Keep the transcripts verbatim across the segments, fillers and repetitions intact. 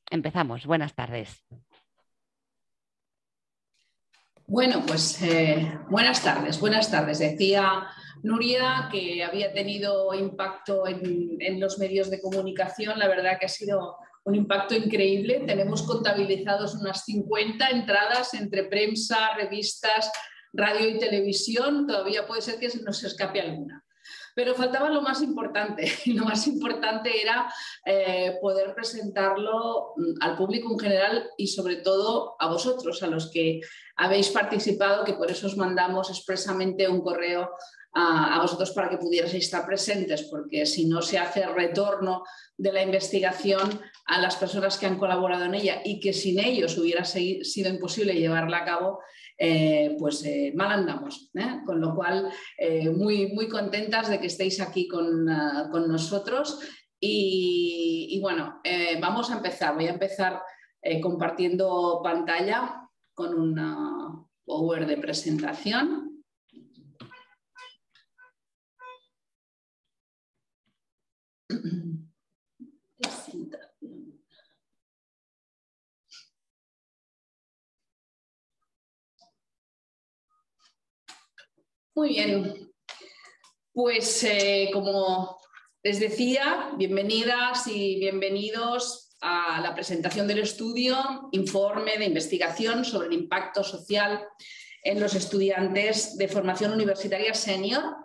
Empezamos. Buenas tardes. Bueno, pues eh, buenas tardes, buenas tardes. Decía Nuria que había tenido impacto en, en los medios de comunicación. La verdad que ha sido un impacto increíble. Tenemos contabilizados unas cincuenta entradas entre prensa, revistas, radio y televisión. Todavía puede ser que se nos escape alguna. Pero faltaba lo más importante, y lo más importante era eh, poder presentarlo al público en general y sobre todo a vosotros, a los que habéis participado, que por eso os mandamos expresamente un correo a, a vosotros para que pudierais estar presentes, porque si no se hace retorno de la investigación a las personas que han colaborado en ella y que sin ellos hubiera sido imposible llevarla a cabo, eh, pues eh, mal andamos, ¿eh? Con lo cual eh, muy, muy contentas de que estéis aquí con, uh, con nosotros y, y bueno, eh, vamos a empezar. Voy a empezar eh, compartiendo pantalla con una power de presentación. Muy bien, pues eh, como les decía, bienvenidas y bienvenidos a la presentación del estudio, informe de investigación sobre el impacto social en los estudiantes de formación universitaria senior,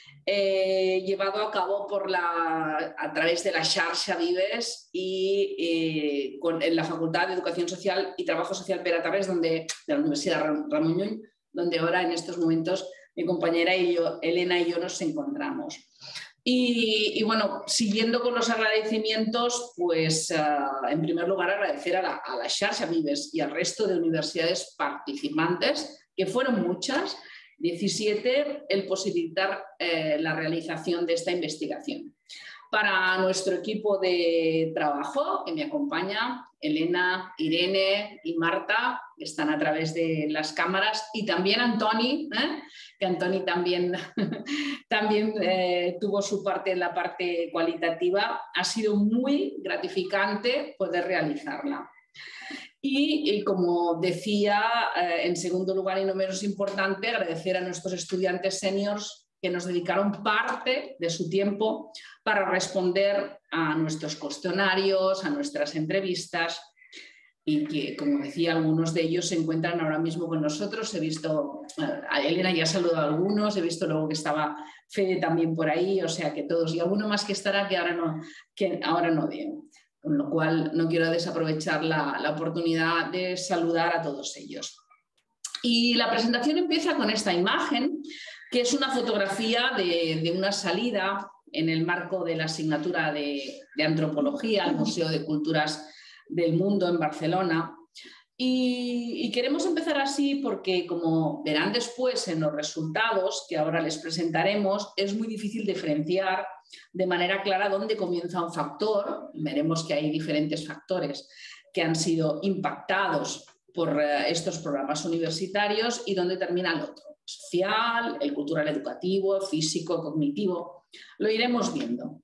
eh, llevado a cabo por la, a través de la Xarxa Vives y eh, con, en la Facultad de Educación Social y Trabajo Social Pere Tarrés, donde, de la Universidad Ramon Llull, donde ahora en estos momentos mi compañera y yo, Elena y yo nos encontramos. Y, y bueno, siguiendo con los agradecimientos, pues uh, en primer lugar agradecer a la, a la Xarxa Vives y al resto de universidades participantes, que fueron muchas, diecisiete, el posibilitar eh, la realización de esta investigación. Para nuestro equipo de trabajo, que me acompaña, Elena, Irene y Marta, que están a través de las cámaras, y también Antoni, ¿eh? que Antoni también, también eh, tuvo su parte en la parte cualitativa. Ha sido muy gratificante poder realizarla. Y, y como decía, eh, en segundo lugar y no menos importante, agradecer a nuestros estudiantes seniors que nos dedicaron parte de su tiempo para responder a nuestros cuestionarios, a nuestras entrevistas y que, como decía, algunos de ellos se encuentran ahora mismo con nosotros. He visto, a Elena ya ha saludado a algunos, he visto luego que estaba Fede también por ahí, o sea que todos, y alguno más que estará que ahora no, que ahora no veo. Con lo cual no quiero desaprovechar la, la oportunidad de saludar a todos ellos. Y la presentación empieza con esta imagen, que es una fotografía de, de una salida en el marco de la asignatura de, de Antropología al Museo de Culturas del Mundo en Barcelona. Y, y queremos empezar así porque, como verán después en los resultados que ahora les presentaremos, es muy difícil diferenciar de manera clara dónde comienza un factor. Veremos que hay diferentes factores que han sido impactados por estos programas universitarios y dónde termina el otro, social, el cultural educativo, físico, cognitivo. Lo iremos viendo.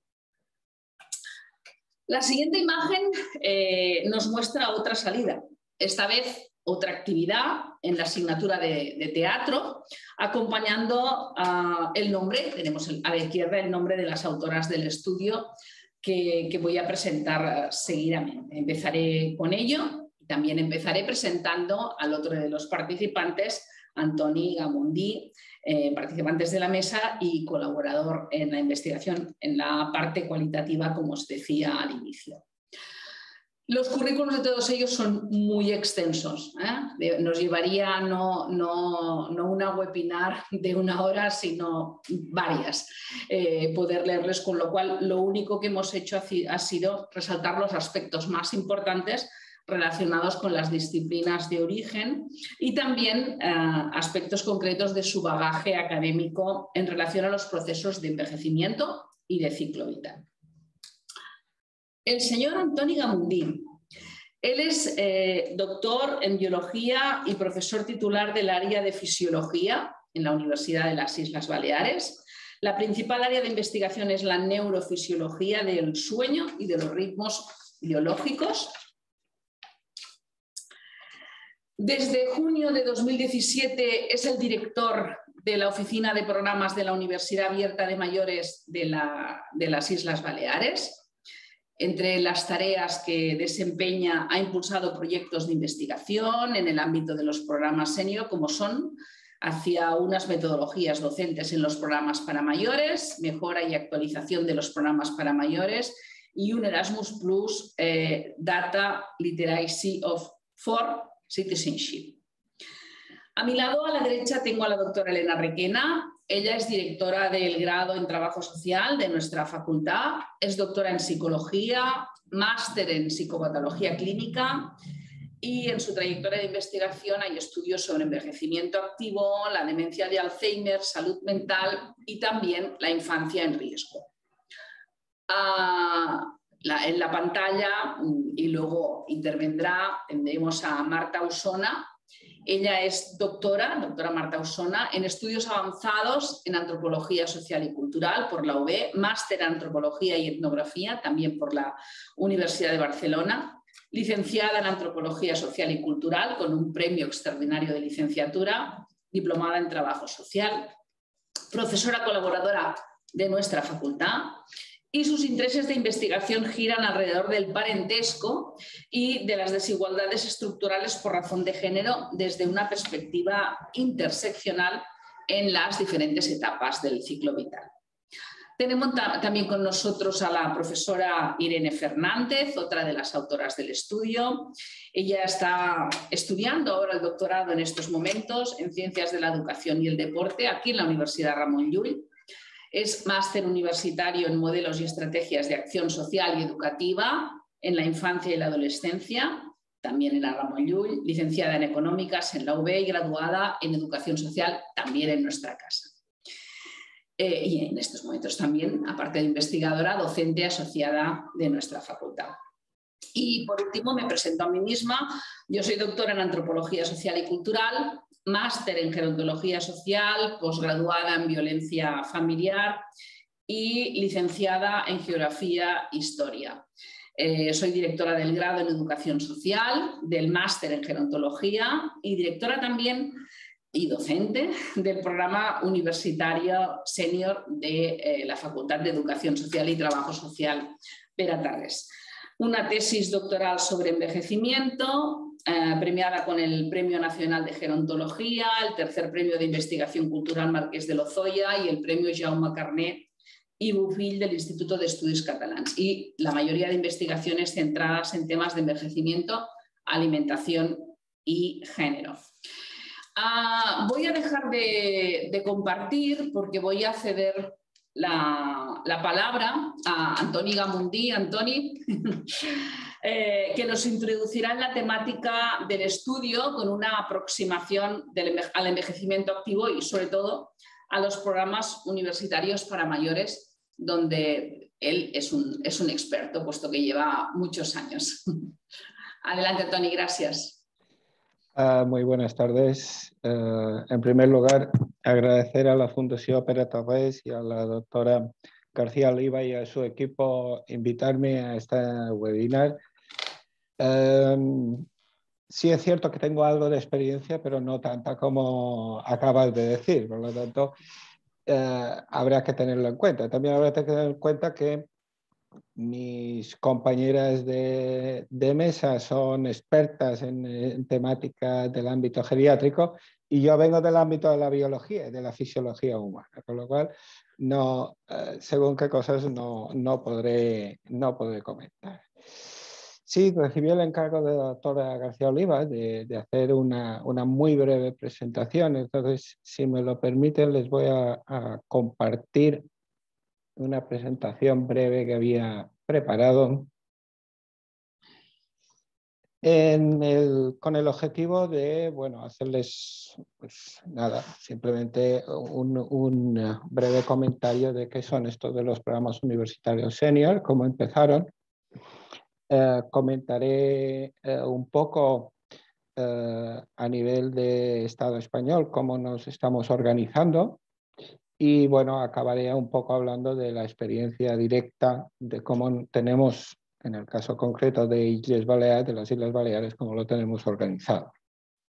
La siguiente imagen eh, nos muestra otra salida, esta vez otra actividad en la asignatura de, de teatro, acompañando uh, el nombre, tenemos a la izquierda el nombre de las autoras del estudio que, que voy a presentar seguidamente. Empezaré con ello. También empezaré presentando al otro de los participantes, Antoni Gamundi, eh, participantes de la mesa y colaborador en la investigación en la parte cualitativa, como os decía al inicio. Los currículos de todos ellos son muy extensos, ¿eh? Nos llevaría no, no, no una webinar de una hora, sino varias, eh, poder leerles, con lo cual lo único que hemos hecho ha sido resaltar los aspectos más importantes relacionados con las disciplinas de origen y también eh, aspectos concretos de su bagaje académico en relación a los procesos de envejecimiento y de ciclo vital. El señor Antoni Gamundi. Él es eh, doctor en biología y profesor titular del área de fisiología en la Universidad de las Islas Baleares. La principal área de investigación es la neurofisiología del sueño y de los ritmos biológicos. Desde junio de dos mil diecisiete es el director de la Oficina de Programas de la Universidad Abierta de Mayores de, la, de las Islas Baleares. Entre las tareas que desempeña ha impulsado proyectos de investigación en el ámbito de los programas senior, como son hacia unas metodologías docentes en los programas para mayores, mejora y actualización de los programas para mayores y un Erasmus Plus eh, Data Literacy of for Citizenship. A mi lado, a la derecha, tengo a la doctora Elena Requena. Ella es directora del grado en Trabajo Social de nuestra facultad, es doctora en Psicología, máster en Psicopatología Clínica y en su trayectoria de investigación hay estudios sobre envejecimiento activo, la demencia de Alzheimer, salud mental y también la infancia en riesgo. Ah, la, en la pantalla, y luego intervendrá, tendremos a Marta Usona. Ella es doctora, doctora Marta Usona, en estudios avanzados en Antropología Social y Cultural por la U B, máster en Antropología y Etnografía, también por la Universidad de Barcelona, licenciada en Antropología Social y Cultural con un premio extraordinario de licenciatura, diplomada en Trabajo Social, profesora colaboradora de nuestra facultad. Y sus intereses de investigación giran alrededor del parentesco y de las desigualdades estructurales por razón de género desde una perspectiva interseccional en las diferentes etapas del ciclo vital. Tenemos también con nosotros a la profesora Irene Fernández, otra de las autoras del estudio. Ella está estudiando ahora el doctorado en estos momentos en Ciencias de la Educación y el Deporte aquí en la Universidad Ramon Llull. Es máster universitario en Modelos y Estrategias de Acción Social y Educativa en la Infancia y la Adolescencia, también en la Ramon Llull, licenciada en Económicas en la U B y graduada en Educación Social también en nuestra casa. Eh, y en estos momentos también, aparte de investigadora, docente asociada de nuestra facultad. Y por último me presento a mí misma. Yo soy doctora en Antropología Social y Cultural, máster en Gerontología Social, posgraduada en Violencia Familiar y licenciada en Geografía e Historia. Eh, soy directora del grado en Educación Social, del máster en Gerontología y directora también y docente del programa universitario senior de eh, la Facultad de Educación Social y Trabajo Social Pere Tarrés. Una tesis doctoral sobre envejecimiento, eh, premiada con el Premio Nacional de Gerontología, el tercer Premio de Investigación Cultural Marqués de Lozoya y el Premio Jaume Carnet y Bofill del Instituto de Estudios Catalans. Y la mayoría de investigaciones centradas en temas de envejecimiento, alimentación y género. Uh, voy a dejar de, de compartir porque voy a ceder la, la palabra a Antoni Gamundí, Antoni, eh, que nos introducirá en la temática del estudio con una aproximación del, al envejecimiento activo y sobre todo a los programas universitarios para mayores, donde él es un, es un experto, puesto que lleva muchos años. Adelante, Antoni, gracias. Uh, muy buenas tardes. Uh, en primer lugar, agradecer a la Fundación Pere Tarrés y a la doctora García Oliva y a su equipo invitarme a este webinar. Um, sí es cierto que tengo algo de experiencia, pero no tanta como acabas de decir. Por lo tanto, uh, habrá que tenerlo en cuenta. También habrá que tener en cuenta que mis compañeras de, de mesa son expertas en, en temáticas del ámbito geriátrico y yo vengo del ámbito de la biología y de la fisiología humana, con lo cual, no, eh, según qué cosas no, no, podré, no podré comentar. Sí, recibí el encargo de la doctora García Oliva de, de hacer una, una muy breve presentación, entonces, si me lo permiten, les voy a, a compartir una presentación breve que había preparado en el, con el objetivo de, bueno, hacerles, pues nada, simplemente un, un breve comentario de qué son estos de los programas universitarios senior, cómo empezaron. Eh, comentaré eh, un poco eh, a nivel de Estado español cómo nos estamos organizando. Y bueno, acabaré un poco hablando de la experiencia directa de cómo tenemos, en el caso concreto de Islas Baleares, de las Islas Baleares, cómo lo tenemos organizado.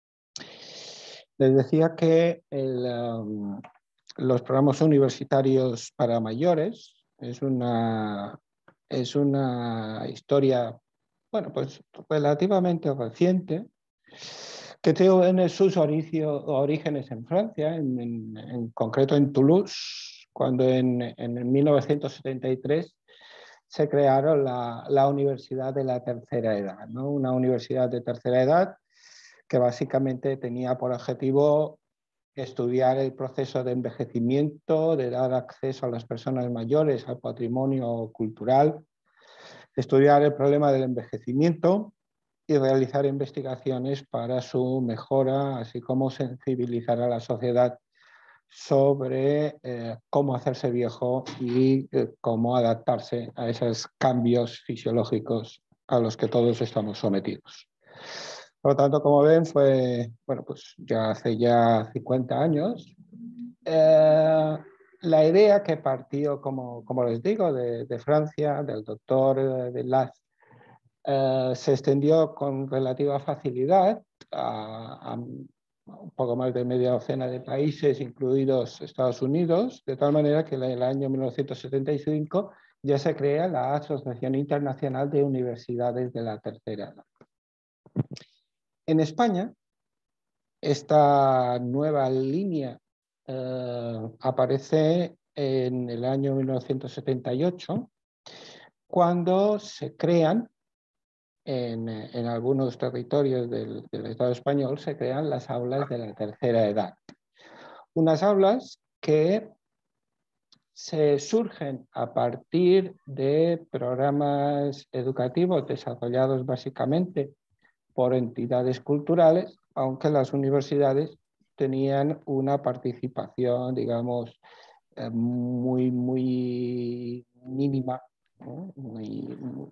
Les decía que el, um, los programas universitarios para mayores es una, es una historia, bueno, pues relativamente reciente, que tiene sus oricio, orígenes en Francia, en, en, en concreto en Toulouse, cuando en, en mil novecientos setenta y tres se crearon la, la Universidad de la Tercera Edad, ¿no? Una universidad de tercera edad que básicamente tenía por objetivo estudiar el proceso de envejecimiento, de dar acceso a las personas mayores al patrimonio cultural, estudiar el problema del envejecimiento y realizar investigaciones para su mejora, así como sensibilizar a la sociedad sobre eh, cómo hacerse viejo y eh, cómo adaptarse a esos cambios fisiológicos a los que todos estamos sometidos. Por lo tanto, como ven, fue, bueno, pues ya hace ya cincuenta años. Eh, la idea que partió, como, como les digo, de, de Francia, del doctor eh, de Laz, eh, se extendió con relativa facilidad a, a un poco más de media docena de países, incluidos Estados Unidos, de tal manera que en el año mil novecientos setenta y cinco ya se crea la Asociación Internacional de Universidades de la Tercera Edad. En España, esta nueva línea eh, aparece en el año mil novecientos setenta y ocho, cuando se crean En, en algunos territorios del, del Estado español, se crean las aulas de la tercera edad. Unas aulas que se surgen a partir de programas educativos desarrollados básicamente por entidades culturales, aunque las universidades tenían una participación, digamos, eh, muy, muy mínima, ¿no? muy, muy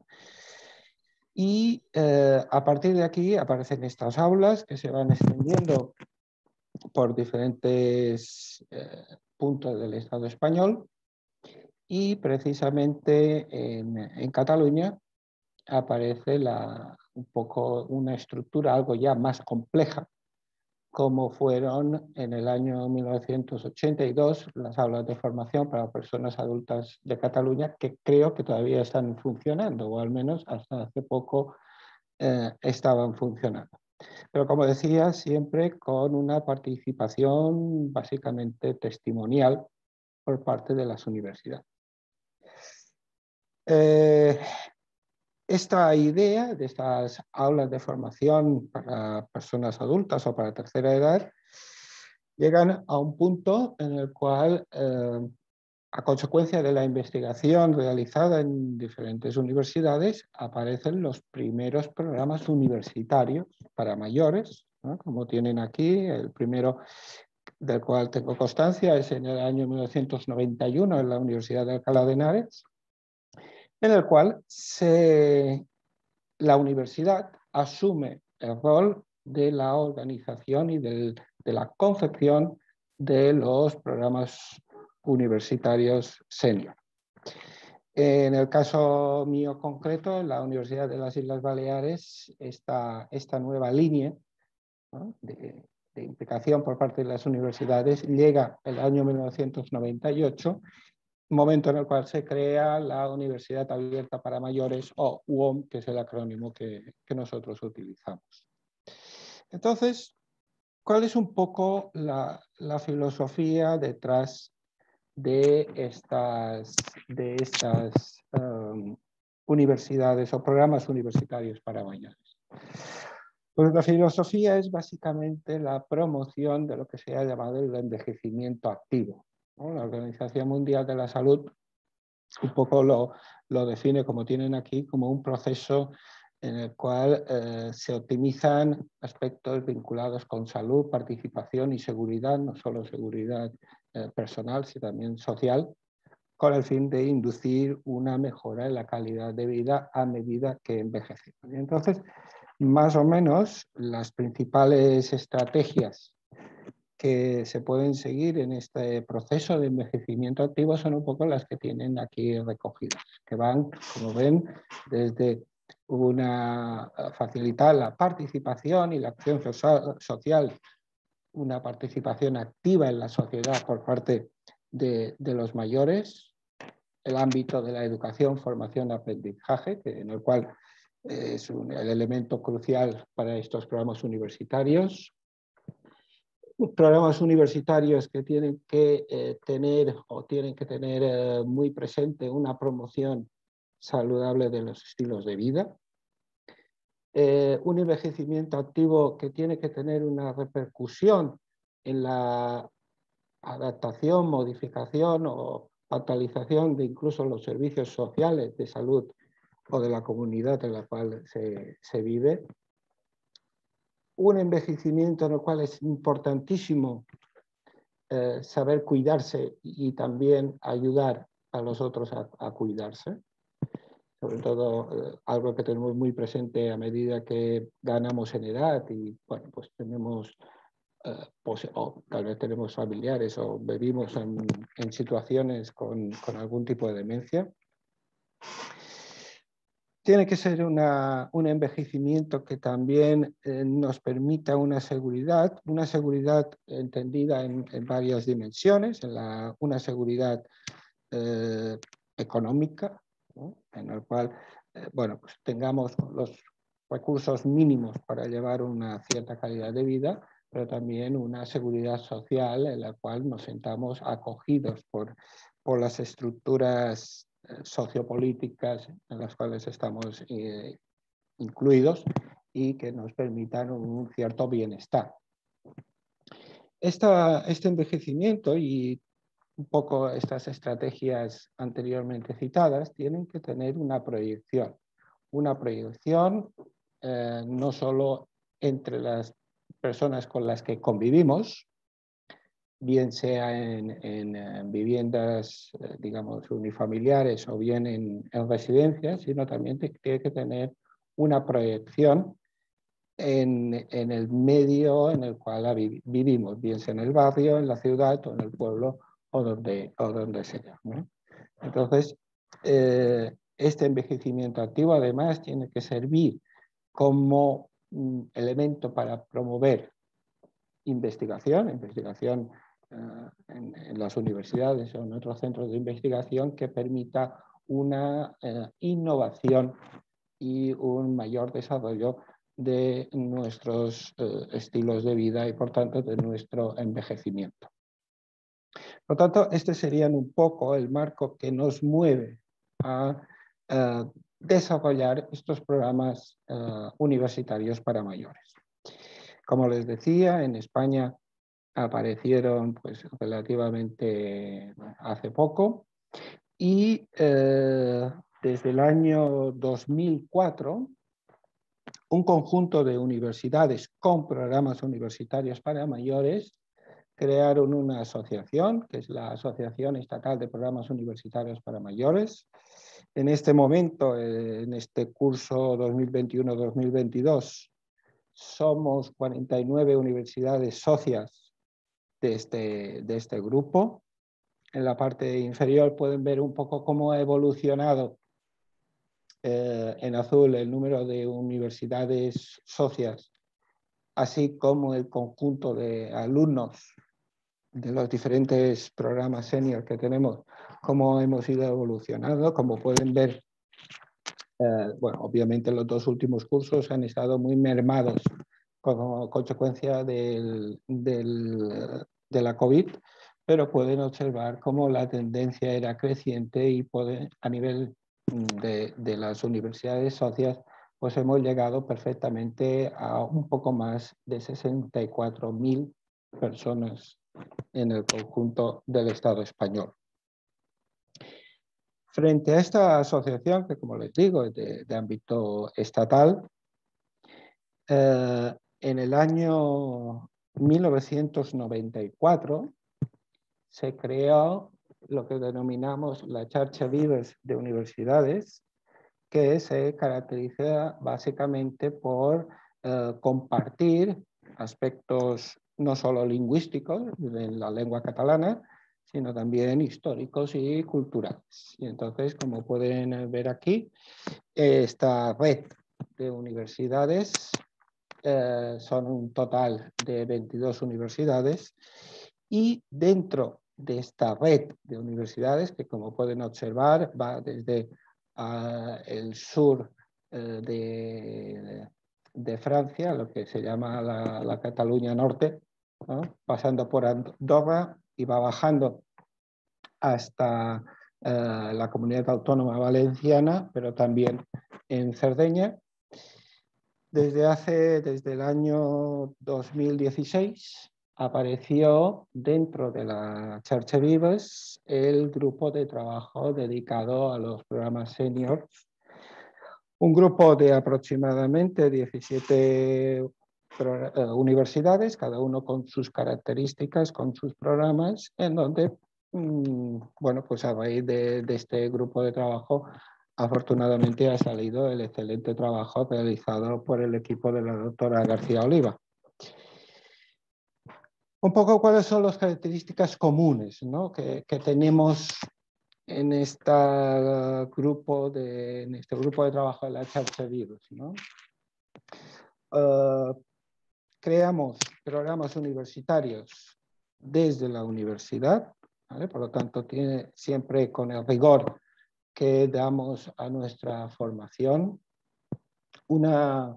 Y eh, a partir de aquí aparecen estas aulas que se van extendiendo por diferentes eh, puntos del Estado español, y precisamente en, en Cataluña aparece la, un poco una estructura algo ya más compleja, como fueron en el año mil novecientos ochenta y dos las aulas de formación para personas adultas de Cataluña, que creo que todavía están funcionando, o al menos hasta hace poco Eh, estaban funcionando. Pero como decía, siempre con una participación básicamente testimonial por parte de las universidades. Eh, esta idea de estas aulas de formación para personas adultas o para tercera edad llegan a un punto en el cual, eh, a consecuencia de la investigación realizada en diferentes universidades, aparecen los primeros programas universitarios para mayores, ¿no? Como tienen aquí, el primero del cual tengo constancia es en el año mil novecientos noventa y uno en la Universidad de Alcalá de Henares, en el cual se, la universidad asume el rol de la organización y del, de la confección de los programas universitarios senior. En el caso mío concreto, en la Universidad de las Islas Baleares, esta, esta nueva línea, ¿no? de, de implicación por parte de las universidades llega el año mil novecientos noventa y ocho, momento en el cual se crea la Universidad Abierta para Mayores, o U O M, que es el acrónimo que, que nosotros utilizamos. Entonces, ¿cuál es un poco la, la filosofía detrás de estas, de estas um, universidades o programas universitarios para mayores? Pues la filosofía es básicamente la promoción de lo que se ha llamado el envejecimiento activo, ¿no? La Organización Mundial de la Salud un poco lo, lo define, como tienen aquí, como un proceso en el cual eh, se optimizan aspectos vinculados con salud, participación y seguridad, no solo seguridad eh, personal, sino también social, con el fin de inducir una mejora en la calidad de vida a medida que envejecemos. Y entonces, más o menos, las principales estrategias que se pueden seguir en este proceso de envejecimiento activo son un poco las que tienen aquí recogidas, que van, como ven, desde una facilitar la participación y la acción social una participación activa en la sociedad por parte de, de los mayores, el ámbito de la educación, formación, aprendizaje, que, en el cual eh, es un, el elemento crucial para estos programas universitarios. Programas universitarios que tienen que eh, tener o tienen que tener eh, muy presente una promoción saludable de los estilos de vida. Eh, un envejecimiento activo que tiene que tener una repercusión en la adaptación, modificación o actualización de incluso los servicios sociales de salud o de la comunidad en la cual se, se vive. Un envejecimiento en el cual es importantísimo eh, saber cuidarse y también ayudar a los otros a, a cuidarse. Sobre todo eh, algo que tenemos muy presente a medida que ganamos en edad y bueno, pues tenemos, eh, pues, o tal vez tenemos familiares o vivimos en, en situaciones con, con algún tipo de demencia. Tiene que ser una, un envejecimiento que también eh, nos permita una seguridad, una seguridad entendida en, en varias dimensiones, en la, una seguridad eh, económica, ¿no? En el cual eh, bueno, pues tengamos los recursos mínimos para llevar una cierta calidad de vida, pero también una seguridad social en la cual nos sentamos acogidos por, por las estructuras sociopolíticas en las cuales estamos eh, incluidos y que nos permitan un cierto bienestar. Esta, este envejecimiento y un poco estas estrategias anteriormente citadas tienen que tener una proyección, una proyección eh, no solo entre las personas con las que convivimos, bien sea en, en, en viviendas, eh, digamos, unifamiliares o bien en, en residencias, sino también te, tiene que tener una proyección en, en el medio en el cual vivimos, bien sea en el barrio, en la ciudad o en el pueblo o donde, o donde sea, ¿no? Entonces, eh, este envejecimiento activo además tiene que servir como un elemento para promover investigación, investigación uh, en, en las universidades o en otros centros de investigación que permita una uh, innovación y un mayor desarrollo de nuestros uh, estilos de vida y por tanto de nuestro envejecimiento. Por lo tanto, este sería un poco el marco que nos mueve a uh, desarrollar estos programas uh, universitarios para mayores. Como les decía, en España aparecieron pues, relativamente hace poco y eh, desde el año dos mil cuatro un conjunto de universidades con programas universitarios para mayores crearon una asociación, que es la Asociación Estatal de Programas Universitarios para Mayores. En este momento, en este curso dos mil veintiuno dos mil veintidós, somos cuarenta y nueve universidades socias de este, de este grupo. En la parte inferior pueden ver un poco cómo ha evolucionado eh, en azul el número de universidades socias, así como el conjunto de alumnos de los diferentes programas senior que tenemos, cómo hemos ido evolucionando. Como pueden ver, eh, bueno, obviamente los dos últimos cursos han estado muy mermados como consecuencia del, del, de la COVID, pero pueden observar cómo la tendencia era creciente y pueden, a nivel de, de las universidades socias, pues hemos llegado perfectamente a un poco más de sesenta y cuatro mil personas en el conjunto del Estado español. Frente a esta asociación, que como les digo es de, de ámbito estatal, eh, en el año mil novecientos noventa y cuatro se creó lo que denominamos la Xarxa Vives de Universidades, que se caracteriza básicamente por eh, compartir aspectos no solo lingüísticos de la lengua catalana, sino también históricos y culturales. Y entonces, como pueden ver aquí, esta red de universidades eh, son un total de veintidós universidades, y dentro de esta red de universidades, que como pueden observar va desde uh, el sur uh, de, de Francia, lo que se llama la, la Cataluña Norte, ¿no?, pasando por Andorra y va bajando hasta uh, la Comunidad Autónoma Valenciana, pero también en Cerdeña. Desde hace, desde el año dos mil dieciséis, apareció dentro de la Xarxa Vives el grupo de trabajo dedicado a los programas seniors. Un grupo de aproximadamente diecisiete universidades, cada uno con sus características, con sus programas, en donde, bueno, pues a raíz de, de este grupo de trabajo, afortunadamente ha salido el excelente trabajo realizado por el equipo de la doctora García Oliva. Un poco cuáles son las características comunes, ¿no?, que, que tenemos en, esta grupo de, en este grupo de trabajo de la Xarxa Vives, ¿no? Uh, creamos programas universitarios desde la universidad, ¿vale? Por lo tanto, tiene siempre con el rigor que damos a nuestra formación, una,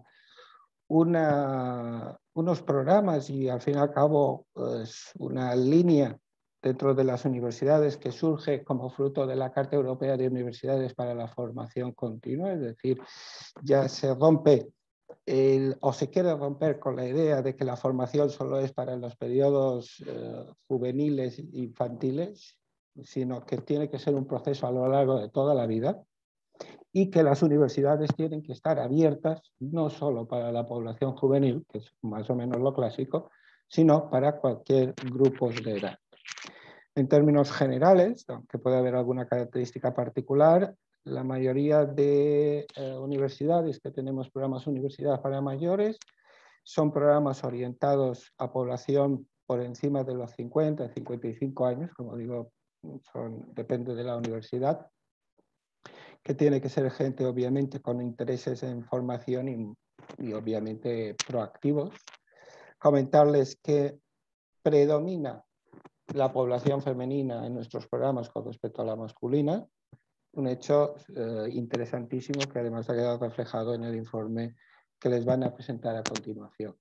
una, unos programas y al fin y al cabo pues, una línea dentro de las universidades que surge como fruto de la Carta Europea de Universidades para la Formación Continua, es decir, ya se rompe el, o se quiere romper con la idea de que la formación solo es para los periodos eh, juveniles e infantiles, sino que tiene que ser un proceso a lo largo de toda la vida, y que las universidades tienen que estar abiertas no solo para la población juvenil, que es más o menos lo clásico, sino para cualquier grupo de edad. En términos generales, aunque puede haber alguna característica particular, la mayoría de eh, universidades que tenemos programas universidad para mayores son programas orientados a población por encima de los cincuenta, cincuenta y cinco años, como digo, son, depende de la universidad, que tiene que ser gente obviamente con intereses en formación y, y obviamente proactivos. Comentarles que predomina la población femenina en nuestros programas con respecto a la masculina, un hecho eh, interesantísimo que además ha quedado reflejado en el informe que les van a presentar a continuación.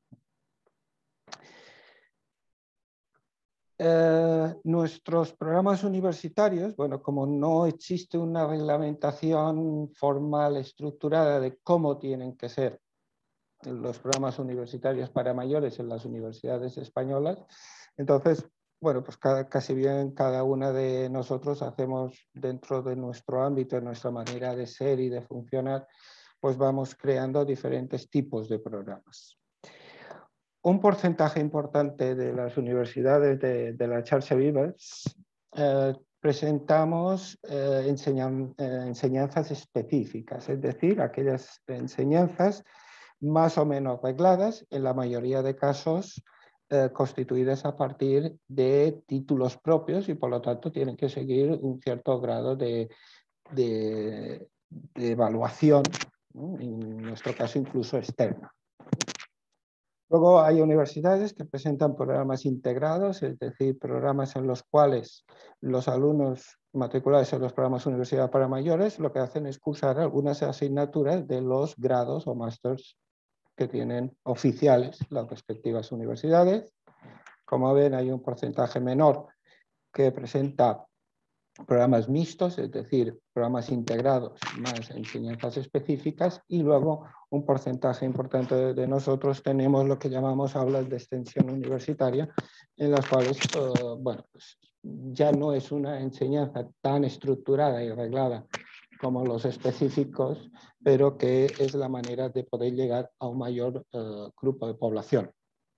Eh, nuestros programas universitarios, bueno, como no existe una reglamentación formal estructurada de cómo tienen que ser los programas universitarios para mayores en las universidades españolas, entonces, bueno, pues cada, casi bien cada una de nosotros hacemos dentro de nuestro ámbito, de nuestra manera de ser y de funcionar, pues vamos creando diferentes tipos de programas. Un porcentaje importante de las universidades de, de la Xarxa Vives eh, presentamos eh, enseñan, eh, enseñanzas específicas, es decir, aquellas enseñanzas más o menos regladas, en la mayoría de casos eh, constituidas a partir de títulos propios y por lo tanto tienen que seguir un cierto grado de, de, de evaluación, ¿no?, en nuestro caso incluso externa. Luego hay universidades que presentan programas integrados, es decir, programas en los cuales los alumnos matriculados en los programas universidad para mayores lo que hacen es cursar algunas asignaturas de los grados o másters que tienen oficiales las respectivas universidades. Como ven, hay un porcentaje menor que presenta programas mixtos, es decir, programas integrados más enseñanzas específicas, y luego un porcentaje importante de, de nosotros tenemos lo que llamamos aulas de extensión universitaria, en las cuales, uh, bueno, pues ya no es una enseñanza tan estructurada y reglada como los específicos, pero que es la manera de poder llegar a un mayor uh, grupo de población.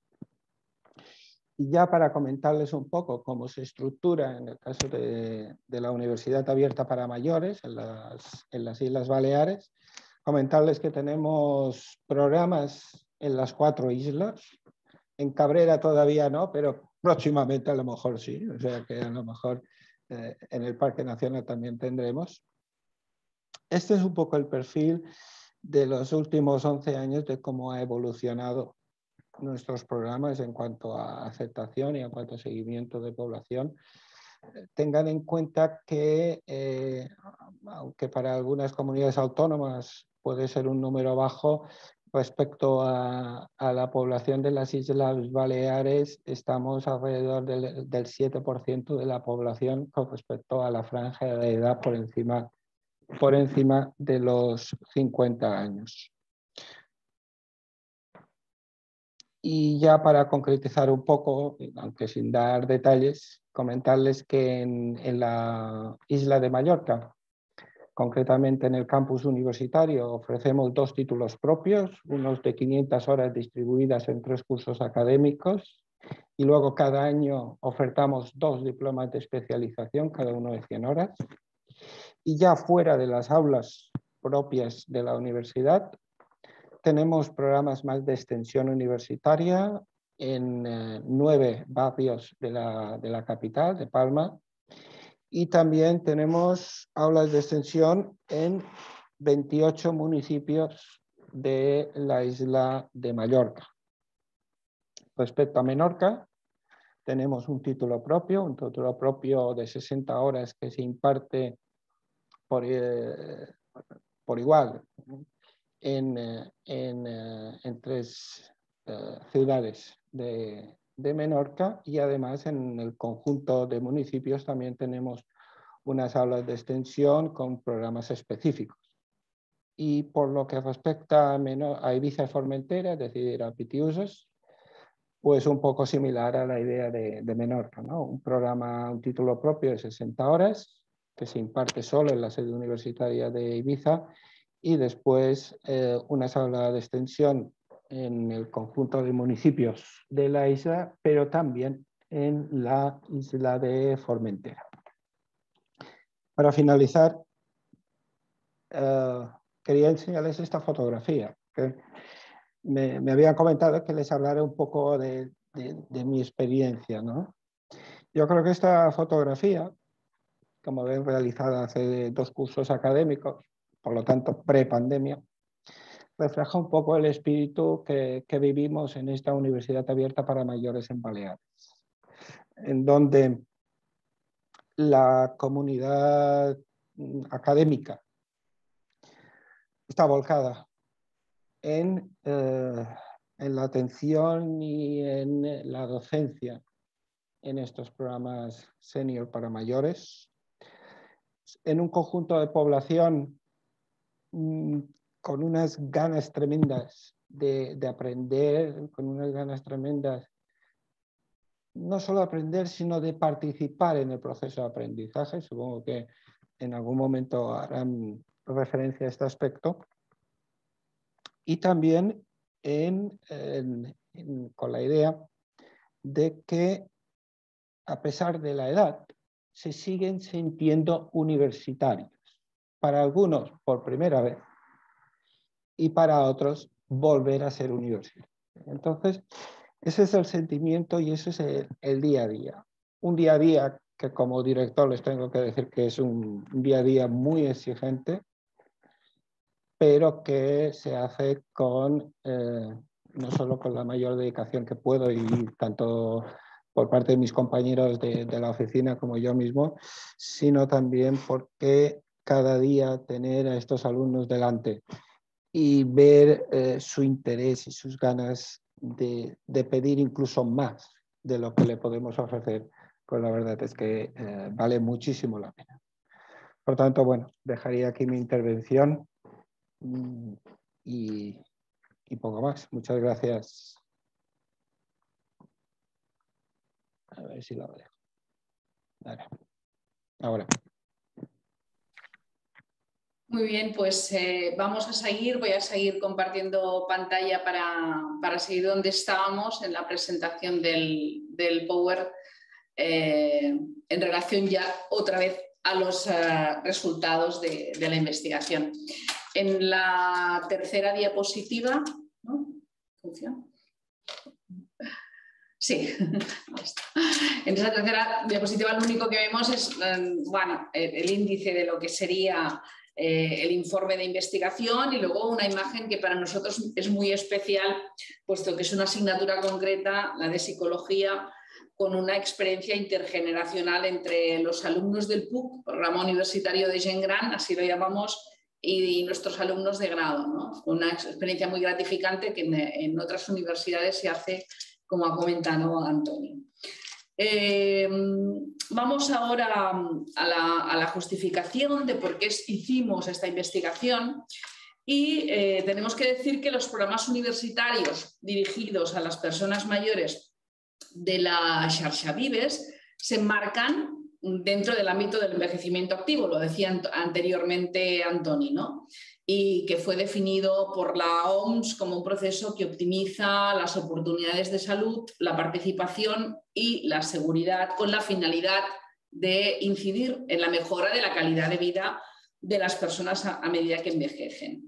Y ya para comentarles un poco cómo se estructura en el caso de, de la Universidad Abierta para Mayores en las, en las Islas Baleares, comentarles que tenemos programas en las cuatro islas. En Cabrera todavía no, pero próximamente a lo mejor sí, o sea que a lo mejor eh, en el Parque Nacional también tendremos. Este es un poco el perfil de los últimos once años de cómo ha evolucionado nuestros programas en cuanto a aceptación y en cuanto a seguimiento de población. Tengan en cuenta que, eh, aunque para algunas comunidades autónomas puede ser un número bajo, respecto a, a la población de las Islas Baleares, estamos alrededor del, del siete por ciento de la población con respecto a la franja de edad por encima, por encima de los cincuenta años. Y ya para concretizar un poco, aunque sin dar detalles, comentarles que en, en la isla de Mallorca, concretamente en el campus universitario, ofrecemos dos títulos propios, unos de quinientas horas distribuidas en tres cursos académicos, y luego cada año ofertamos dos diplomas de especialización, cada uno de cien horas. Y ya fuera de las aulas propias de la universidad, tenemos programas más de extensión universitaria en eh, nueve barrios de la, de la capital, de Palma, y también tenemos aulas de extensión en veintiocho municipios de la isla de Mallorca. Respecto a Menorca, tenemos un título propio, un título propio de sesenta horas que se imparte por, eh, por igual en, en, en tres uh, ciudades de, de Menorca, y además en el conjunto de municipios también tenemos unas aulas de extensión con programas específicos. Y por lo que respecta a, Menor a Ibiza y Formentera, es decir, a Pitiusas, pues un poco similar a la idea de, de Menorca, ¿no? Un programa, un título propio de sesenta horas que se imparte solo en la sede universitaria de Ibiza, y después eh, una sala de extensión en el conjunto de municipios de la isla, pero también en la isla de Formentera. Para finalizar, eh, quería enseñarles esta fotografía. Que me, me habían comentado que les hablara un poco de, de, de mi experiencia, ¿no? Yo creo que esta fotografía, como ven, realizada hace dos cursos académicos, por lo tanto pre-pandemia, refleja un poco el espíritu que, que vivimos en esta universidad abierta para mayores en Baleares, en donde la comunidad académica está volcada en, eh, en la atención y en la docencia en estos programas senior para mayores, en un conjunto de población mmm, con unas ganas tremendas de, de aprender, con unas ganas tremendas no solo de aprender, sino de participar en el proceso de aprendizaje. Supongo que en algún momento harán referencia a este aspecto. Y también en, en, en, con la idea de que, a pesar de la edad, se siguen sintiendo universitarios. Para algunos, por primera vez, y para otros, volver a ser universitarios. Entonces, ese es el sentimiento y ese es el, el día a día. Un día a día que, como director, les tengo que decir que es un, un día a día muy exigente, pero que se hace con, eh, no solo con la mayor dedicación que puedo, y tanto por parte de mis compañeros de, de la oficina como yo mismo, sino también porque cada día tener a estos alumnos delante y ver eh, su interés y sus ganas de, de pedir incluso más de lo que le podemos ofrecer, pues la verdad es que eh, vale muchísimo la pena. Por tanto, bueno, dejaría aquí mi intervención y, y poco más. Muchas gracias. A ver si lo dejo. Ahora. Ahora. Muy bien, pues eh, vamos a seguir. Voy a seguir compartiendo pantalla para, para seguir donde estábamos en la presentación del, del Power eh, en relación ya otra vez a los uh, resultados de, de la investigación. En la tercera diapositiva, ¿no? ¿Funciona? Sí, en esa tercera diapositiva lo único que vemos es bueno, el índice de lo que sería eh, el informe de investigación y luego una imagen que para nosotros es muy especial, puesto que es una asignatura concreta, la de psicología, con una experiencia intergeneracional entre los alumnos del P U C, Programa Universitario de Gent Gran, así lo llamamos, y nuestros alumnos de grado, ¿no? Una experiencia muy gratificante que en, en otras universidades se hace, como ha comentado Antonio. Eh, vamos ahora a la, a la justificación de por qué hicimos esta investigación y eh, tenemos que decir que los programas universitarios dirigidos a las personas mayores de la Xarxa Vives se enmarcan dentro del ámbito del envejecimiento activo, lo decía anteriormente Antoni, ¿no? Y que fue definido por la O M S como un proceso que optimiza las oportunidades de salud, la participación y la seguridad con la finalidad de incidir en la mejora de la calidad de vida de las personas a, a medida que envejecen.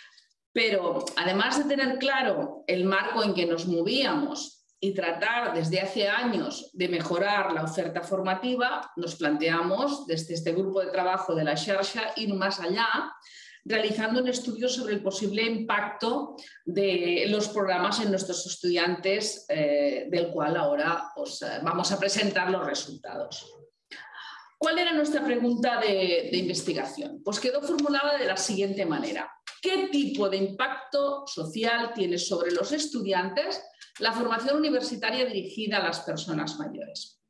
Pero además de tener claro el marco en que nos movíamos y tratar desde hace años de mejorar la oferta formativa, nos planteamos desde este grupo de trabajo de la Xarxa ir más allá, realizando un estudio sobre el posible impacto de los programas en nuestros estudiantes, eh, del cual ahora os eh, vamos a presentar los resultados. ¿Cuál era nuestra pregunta de, de investigación? Pues quedó formulada de la siguiente manera. ¿Qué tipo de impacto social tiene sobre los estudiantes la formación universitaria dirigida a las personas mayores?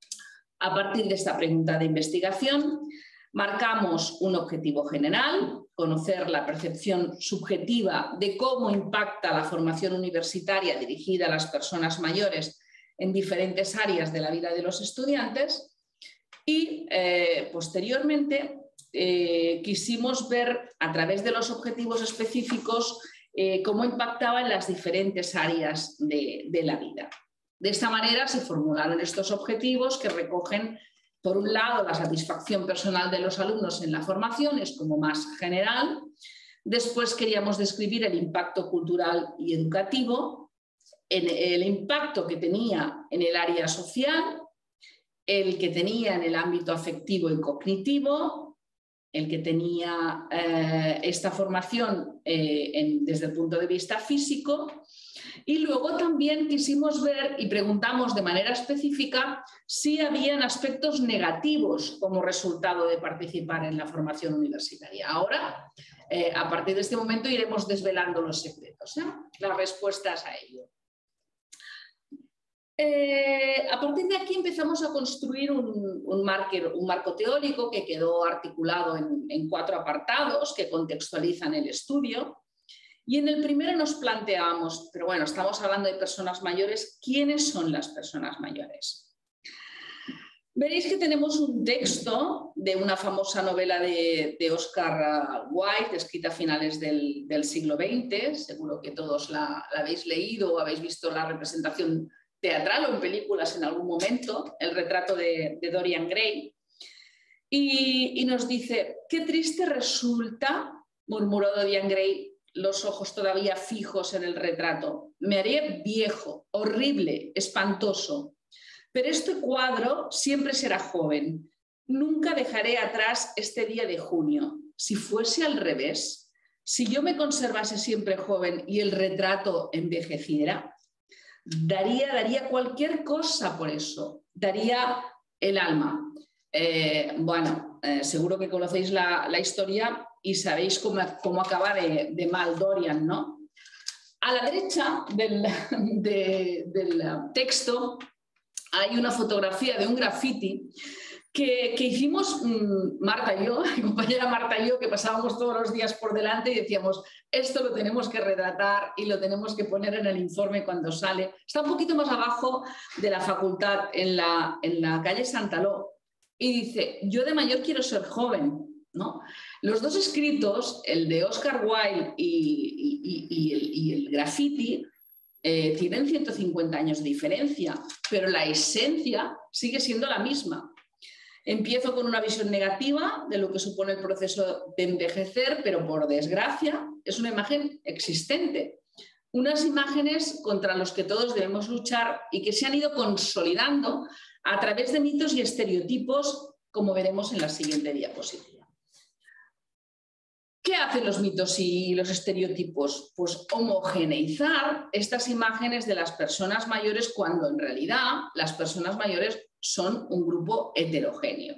A partir de esta pregunta de investigación, marcamos un objetivo general, conocer la percepción subjetiva de cómo impacta la formación universitaria dirigida a las personas mayores en diferentes áreas de la vida de los estudiantes y, eh, posteriormente, eh, quisimos ver a través de los objetivos específicos Eh, cómo impactaba en las diferentes áreas de, de la vida. De esta manera se formularon estos objetivos que recogen, por un lado, la satisfacción personal de los alumnos en la formación, es como más general. Después queríamos describir el impacto cultural y educativo, en el impacto que tenía en el área social, el que tenía en el ámbito afectivo y cognitivo, el que tenía eh, esta formación eh, en, desde el punto de vista físico, y luego también quisimos ver y preguntamos de manera específica si habían aspectos negativos como resultado de participar en la formación universitaria. Ahora, eh, a partir de este momento, iremos desvelando los secretos, ¿eh? Las respuestas a ello. Eh, a partir de aquí empezamos a construir un, un, marco, un marco teórico que quedó articulado en, en cuatro apartados que contextualizan el estudio. Y en el primero nos planteamos, pero bueno, estamos hablando de personas mayores, ¿quiénes son las personas mayores? Veréis que tenemos un texto de una famosa novela de, de Oscar Wilde, escrita a finales del, del siglo veinte, seguro que todos la, la habéis leído o habéis visto la representación teatral o en películas en algún momento, el retrato de, de Dorian Gray, y, y nos dice, qué triste resulta, murmuró Dorian Gray, los ojos todavía fijos en el retrato, me haré viejo, horrible, espantoso, pero este cuadro siempre será joven, nunca dejaré atrás este día de junio, si fuese al revés, si yo me conservase siempre joven y el retrato envejeciera, Daría, daría cualquier cosa por eso, daría el alma. Eh, bueno, eh, seguro que conocéis la, la historia y sabéis cómo, cómo acaba de, de mal Dorian, ¿no? A la derecha del, de, del texto hay una fotografía de un graffiti que, que hicimos mmm, Marta y yo, mi compañera Marta y yo, que pasábamos todos los días por delante y decíamos, esto lo tenemos que retratar y lo tenemos que poner en el informe cuando sale. Está un poquito más abajo de la facultad, en la, en la calle Santaló, y dice, yo de mayor quiero ser joven, ¿no? Los dos escritos, el de Oscar Wilde y, y, y, y, el, y el graffiti, eh, tienen ciento cincuenta años de diferencia, pero la esencia sigue siendo la misma. Empiezo con una visión negativa de lo que supone el proceso de envejecer, pero por desgracia es una imagen existente. Unas imágenes contra las que todos debemos luchar y que se han ido consolidando a través de mitos y estereotipos, como veremos en la siguiente diapositiva. ¿Qué hacen los mitos y los estereotipos? Pues homogeneizar estas imágenes de las personas mayores cuando en realidad las personas mayores son un grupo heterogéneo.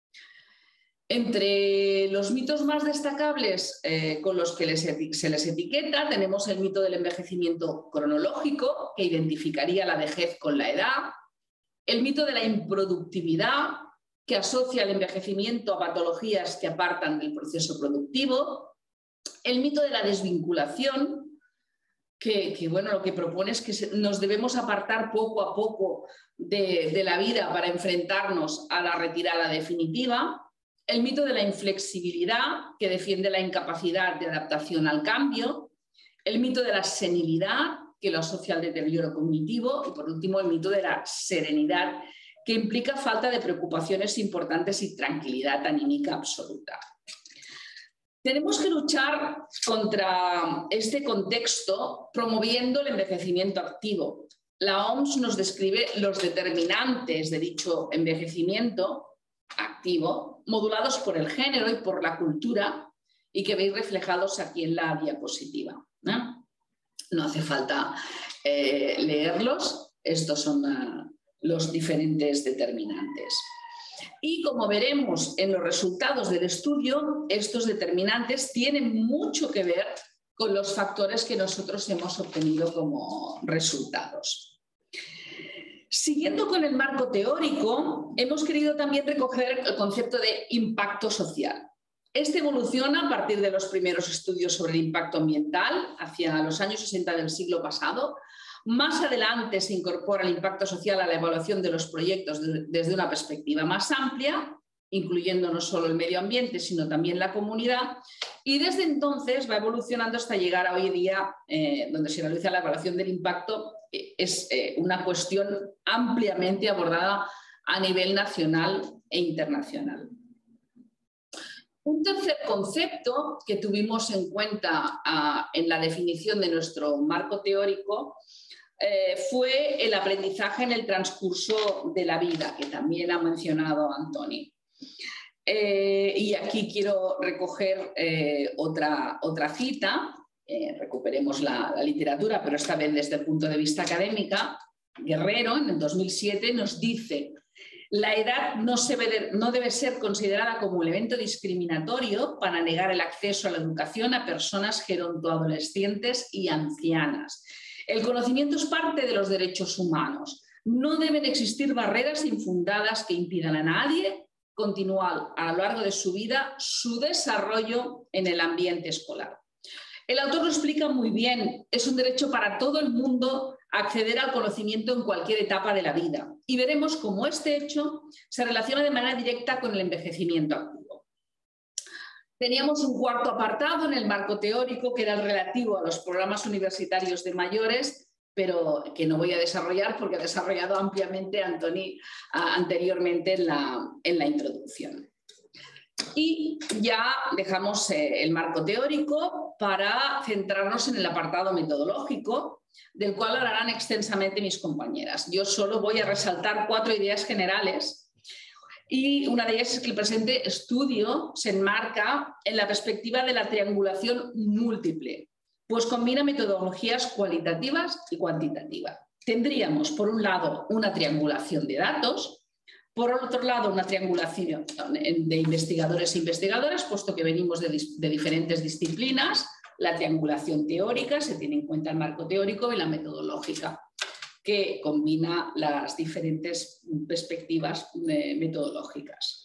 Entre los mitos más destacables eh, con los que les se les etiqueta tenemos el mito del envejecimiento cronológico, que identificaría la vejez con la edad, el mito de la improductividad, que asocia el envejecimiento a patologías que apartan del proceso productivo, el mito de la desvinculación, que, que bueno, lo que propone es que nos debemos apartar poco a poco de, de la vida para enfrentarnos a la retirada definitiva, el mito de la inflexibilidad, que defiende la incapacidad de adaptación al cambio, el mito de la senilidad, que lo asocia al deterioro cognitivo, y por último el mito de la serenidad, que implica falta de preocupaciones importantes y tranquilidad anímica absoluta. Tenemos que luchar contra este contexto promoviendo el envejecimiento activo. La O M S nos describe los determinantes de dicho envejecimiento activo, modulados por el género y por la cultura, y que veis reflejados aquí en la diapositiva, ¿no? No hace falta eh, leerlos, estos son uh, los diferentes determinantes. Y como veremos en los resultados del estudio, estos determinantes tienen mucho que ver con los factores que nosotros hemos obtenido como resultados. Siguiendo con el marco teórico, hemos querido también recoger el concepto de impacto social. Este evoluciona a partir de los primeros estudios sobre el impacto ambiental hacia los años sesenta del siglo pasado. Más adelante se incorpora el impacto social a la evaluación de los proyectos desde una perspectiva más amplia, incluyendo no solo el medio ambiente, sino también la comunidad. Y desde entonces va evolucionando hasta llegar a hoy en día, eh, donde se realiza la evaluación del impacto. Es eh, una cuestión ampliamente abordada a nivel nacional e internacional. Un tercer concepto que tuvimos en cuenta uh, en la definición de nuestro marco teórico eh, fue el aprendizaje en el transcurso de la vida, que también ha mencionado Antoni. Eh, y aquí quiero recoger eh, otra, otra cita. Eh, recuperemos la, la literatura, pero esta vez desde el punto de vista académica. Guerrero, en el dos mil siete, nos dice: la edad no, se debe, no debe ser considerada como un elemento discriminatorio para negar el acceso a la educación a personas gerontoadolescentes y ancianas. El conocimiento es parte de los derechos humanos. No deben existir barreras infundadas que impidan a nadie continuar a lo largo de su vida su desarrollo en el ambiente escolar. El autor lo explica muy bien, es un derecho para todo el mundo acceder al conocimiento en cualquier etapa de la vida. Y veremos cómo este hecho se relaciona de manera directa con el envejecimiento activo. Teníamos un cuarto apartado en el marco teórico que era el relativo a los programas universitarios de mayores, pero que no voy a desarrollar porque ha desarrollado ampliamente Antoni anteriormente en la, en la introducción. Y ya dejamos eh, el marco teórico para centrarnos en el apartado metodológico, del cual hablarán extensamente mis compañeras. Yo solo voy a resaltar cuatro ideas generales, y una de ellas es que el presente estudio se enmarca en la perspectiva de la triangulación múltiple, pues combina metodologías cualitativas y cuantitativas. Tendríamos, por un lado, una triangulación de datos. Por otro lado, una triangulación de investigadores e investigadoras, puesto que venimos de, de diferentes disciplinas. La triangulación teórica, se tiene en cuenta el marco teórico, y la metodológica, que combina las diferentes perspectivas eh, metodológicas.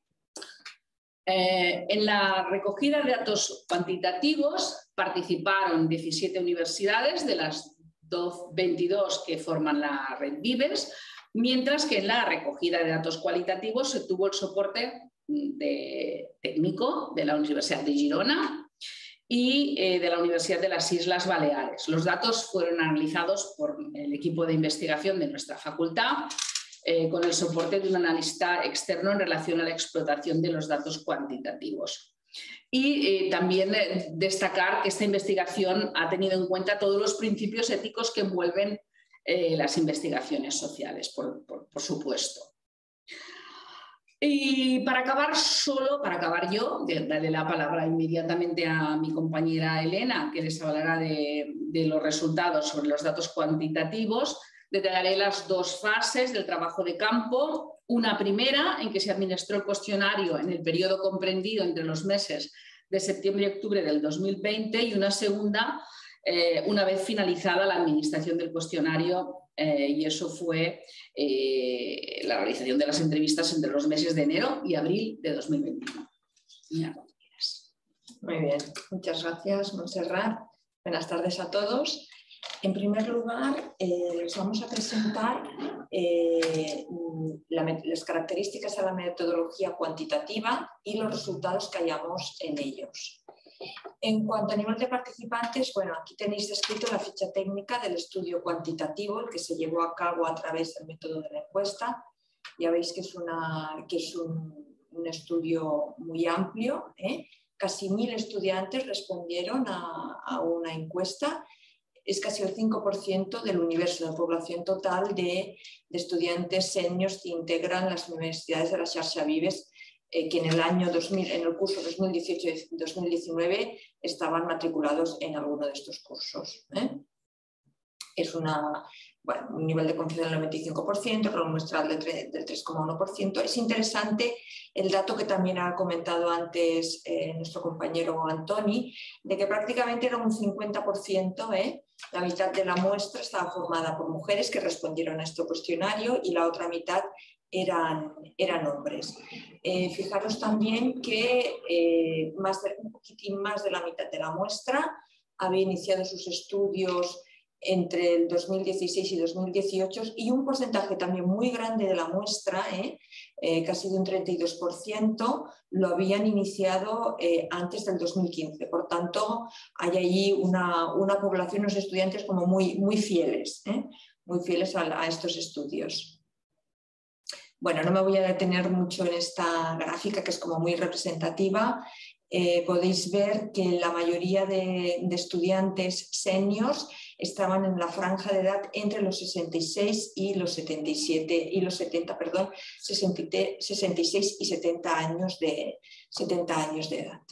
Eh, en la recogida de datos cuantitativos participaron diecisiete universidades de las veintidós que forman la red Vives, mientras que en la recogida de datos cualitativos se tuvo el soporte de, técnico de la Universidad de Girona y eh, de la Universidad de las Islas Baleares. Los datos fueron analizados por el equipo de investigación de nuestra facultad eh, con el soporte de un analista externo en relación a la explotación de los datos cuantitativos. Y eh, también eh, destacar que esta investigación ha tenido en cuenta todos los principios éticos que envuelven Eh, las investigaciones sociales, por, por, por supuesto. Y para acabar solo, para acabar yo, daré la palabra inmediatamente a mi compañera Elena, que les hablará de, de los resultados sobre los datos cuantitativos. Detallaré las dos fases del trabajo de campo. Una primera, en que se administró el cuestionario en el periodo comprendido entre los meses de septiembre y octubre del dos mil veinte, y una segunda, eh, una vez finalizada la administración del cuestionario, eh, y eso fue eh, la realización de las entrevistas entre los meses de enero y abril de dos mil veintiuno. Mira, muy bien, muchas gracias, Montserrat. Buenas tardes a todos. En primer lugar, eh, les vamos a presentar eh, la, las características de la metodología cuantitativa y los resultados que hallamos en ellos. En cuanto a nivel de participantes, bueno, aquí tenéis descrito la ficha técnica del estudio cuantitativo, el que se llevó a cabo a través del método de la encuesta. Ya veis que es, una, que es un, un estudio muy amplio, ¿eh? Casi mil estudiantes respondieron a, a una encuesta. Es casi el cinco por ciento del universo de población total de, de estudiantes seniors que integran las universidades de la Xarxa Vives, eh, que en el año dos mil, en el curso dos mil dieciocho dos mil diecinueve estaban matriculados en alguno de estos cursos, ¿eh? Es una, bueno, un nivel de confianza del noventa y cinco por ciento, error muestral del tres coma uno por ciento. Es interesante el dato que también ha comentado antes eh, nuestro compañero Antoni, de que prácticamente era un cincuenta por ciento, ¿eh? La mitad de la muestra estaba formada por mujeres que respondieron a este cuestionario y la otra mitad eran, eran hombres. Eh, fijaros también que eh, más de, un poquitín más de la mitad de la muestra había iniciado sus estudios entre el dos mil dieciséis y dos mil dieciocho, y un porcentaje también muy grande de la muestra, ¿eh? Eh, casi de un treinta y dos por ciento, lo habían iniciado eh, antes del dos mil quince. Por tanto, hay allí una, una población, unos estudiantes como muy, muy fieles, ¿eh? muy fieles a, a estos estudios. Bueno, no me voy a detener mucho en esta gráfica, que es como muy representativa. Eh, podéis ver que la mayoría de, de estudiantes seniors estaban en la franja de edad entre los sesenta y seis y los setenta y siete y los setenta, perdón, sesenta y seis y setenta años de, setenta años de edad.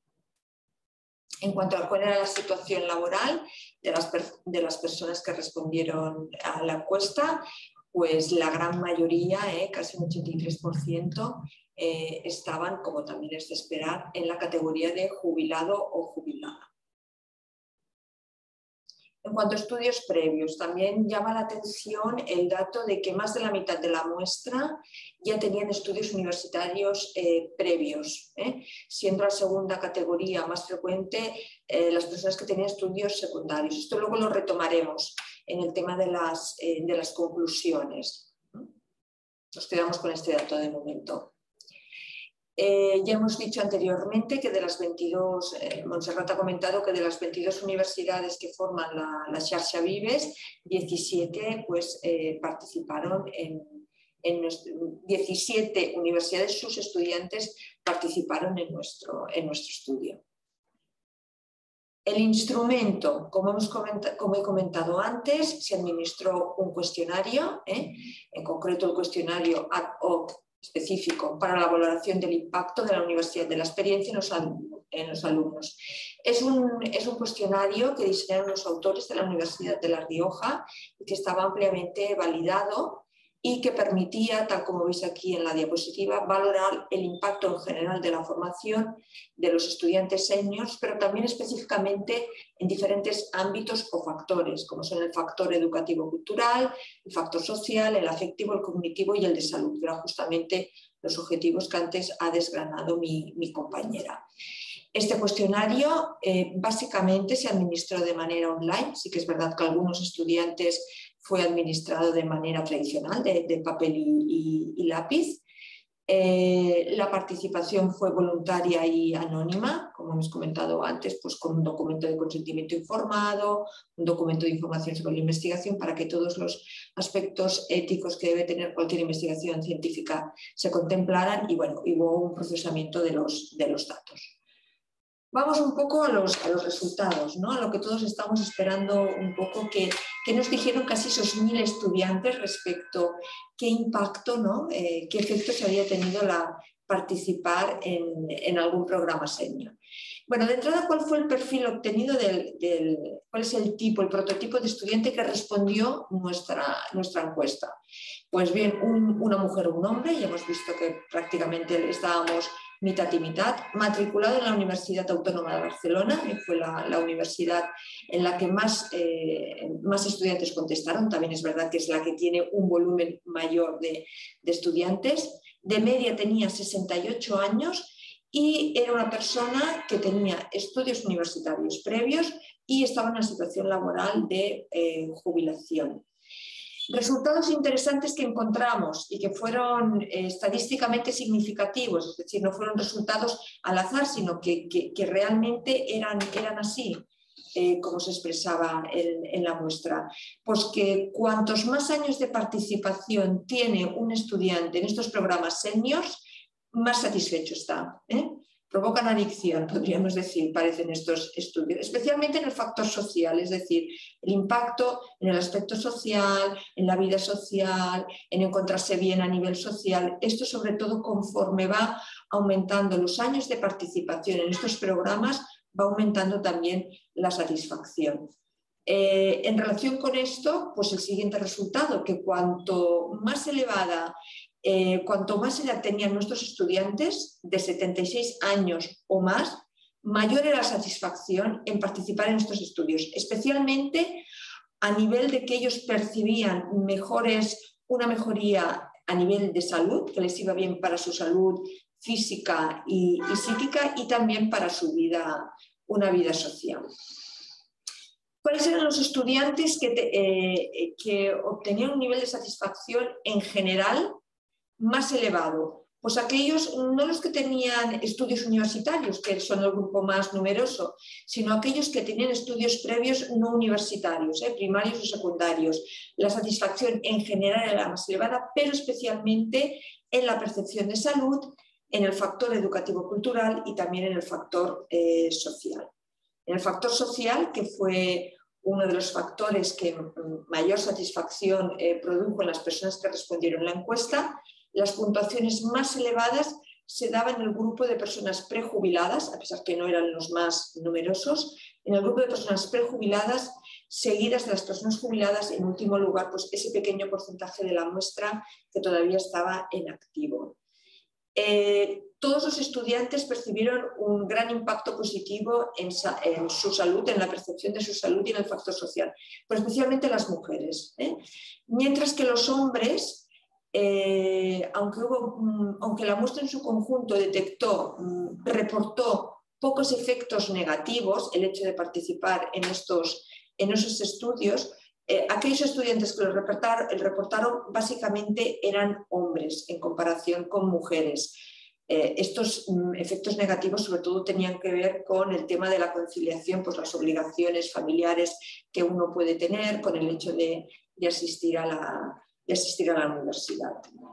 En cuanto a cuál era la situación laboral de las, de las personas que respondieron a la encuesta, pues la gran mayoría, eh, casi un ochenta y tres por ciento, eh, estaban, como también es de esperar, en la categoría de jubilado o jubilada. En cuanto a estudios previos, también llama la atención el dato de que más de la mitad de la muestra ya tenían estudios universitarios eh, previos, ¿eh? siendo la segunda categoría más frecuente eh, las personas que tenían estudios secundarios. Esto luego lo retomaremos en el tema de las, eh, de las conclusiones. Nos quedamos con este dato de momento. Eh, ya hemos dicho anteriormente que de las veintidós, eh, Montserrat ha comentado que de las veintidós universidades que forman la, la Xarxa Vives, diecisiete pues, eh, participaron en, en nuestro, diecisiete universidades, sus estudiantes participaron en nuestro, en nuestro estudio. El instrumento, como, hemos comentado, como he comentado antes, se administró un cuestionario, ¿eh? en concreto el cuestionario ad hoc específico para la valoración del impacto de la universidad, de la experiencia en los alumnos. En los alumnos. Es, un, es un cuestionario que diseñaron los autores de la Universidad de La Rioja y que estaba ampliamente validado y que permitía, tal como veis aquí en la diapositiva, valorar el impacto en general de la formación de los estudiantes seniors, pero también específicamente en diferentes ámbitos o factores, como son el factor educativo-cultural, el factor social, el afectivo, el cognitivo y el de salud, que eran justamente los objetivos que antes ha desgranado mi, mi compañera. Este cuestionario eh, básicamente se administró de manera online, sí que es verdad que algunos estudiantes fue administrado de manera tradicional, de, de papel y, y, y lápiz. Eh, la participación fue voluntaria y anónima, como hemos comentado antes, pues con un documento de consentimiento informado, un documento de información sobre la investigación para que todos los aspectos éticos que debe tener cualquier investigación científica se contemplaran y bueno, hubo un procesamiento de los, de los datos. Vamos un poco a los, a los resultados, ¿no? A lo que todos estamos esperando un poco, que, que nos dijeron casi esos mil estudiantes respecto a qué impacto, ¿no? Eh, qué efectos había tenido la participar en, en algún programa senior. Bueno, de entrada, ¿cuál fue el perfil obtenido del, del cuál es el tipo, el prototipo de estudiante que respondió nuestra, nuestra encuesta? Pues bien, un, una mujer o un hombre, y hemos visto que prácticamente estábamos mitad y mitad, matriculado en la Universidad Autónoma de Barcelona, que fue la, la universidad en la que más, eh, más estudiantes contestaron. También es verdad que es la que tiene un volumen mayor de, de estudiantes. De media tenía sesenta y ocho años y era una persona que tenía estudios universitarios previos y estaba en una situación laboral de eh, jubilación. Resultados interesantes que encontramos y que fueron eh, estadísticamente significativos, es decir, no fueron resultados al azar, sino que, que, que realmente eran, eran así, eh, como se expresaba en, en la muestra. Pues que cuantos más años de participación tiene un estudiante en estos programas seniors, más satisfecho está, ¿eh? Provocan adicción, podríamos decir, parecen estos estudios, especialmente en el factor social, es decir, el impacto en el aspecto social, en la vida social, en encontrarse bien a nivel social. Esto sobre todo conforme va aumentando los años de participación en estos programas, va aumentando también la satisfacción. Eh, en relación con esto, pues el siguiente resultado, que cuanto más elevada Eh, cuanto más edad tenían nuestros estudiantes, de setenta y seis años o más, mayor era la satisfacción en participar en estos estudios, especialmente a nivel de que ellos percibían mejores, una mejoría a nivel de salud, que les iba bien para su salud física y, y psíquica, y también para su vida, una vida social. ¿Cuáles eran los estudiantes que, te, eh, que obtenían un nivel de satisfacción en general más elevado? Pues aquellos, no los que tenían estudios universitarios, que son el grupo más numeroso, sino aquellos que tenían estudios previos no universitarios, ¿eh? primarios o secundarios. La satisfacción en general era la más elevada, pero especialmente en la percepción de salud, en el factor educativo-cultural y también en el factor eh, social. En el factor social, que fue uno de los factores que mayor satisfacción eh, produjo en las personas que respondieron la encuesta, las puntuaciones más elevadas se daban en el grupo de personas prejubiladas, a pesar que no eran los más numerosos, en el grupo de personas prejubiladas, seguidas de las personas jubiladas, en último lugar, pues ese pequeño porcentaje de la muestra que todavía estaba en activo. Eh, todos los estudiantes percibieron un gran impacto positivo en, en su salud, en la percepción de su salud y en el factor social, pero especialmente las mujeres, ¿eh? Mientras que los hombres, Eh, aunque, hubo, aunque la muestra en su conjunto detectó, reportó pocos efectos negativos, el hecho de participar en estos, en esos estudios, eh, aquellos estudiantes que lo reportaron, reportaron básicamente eran hombres en comparación con mujeres. Eh, estos mm, efectos negativos sobre todo tenían que ver con el tema de la conciliación, pues las obligaciones familiares que uno puede tener, con el hecho de, de asistir a la de asistir a la universidad.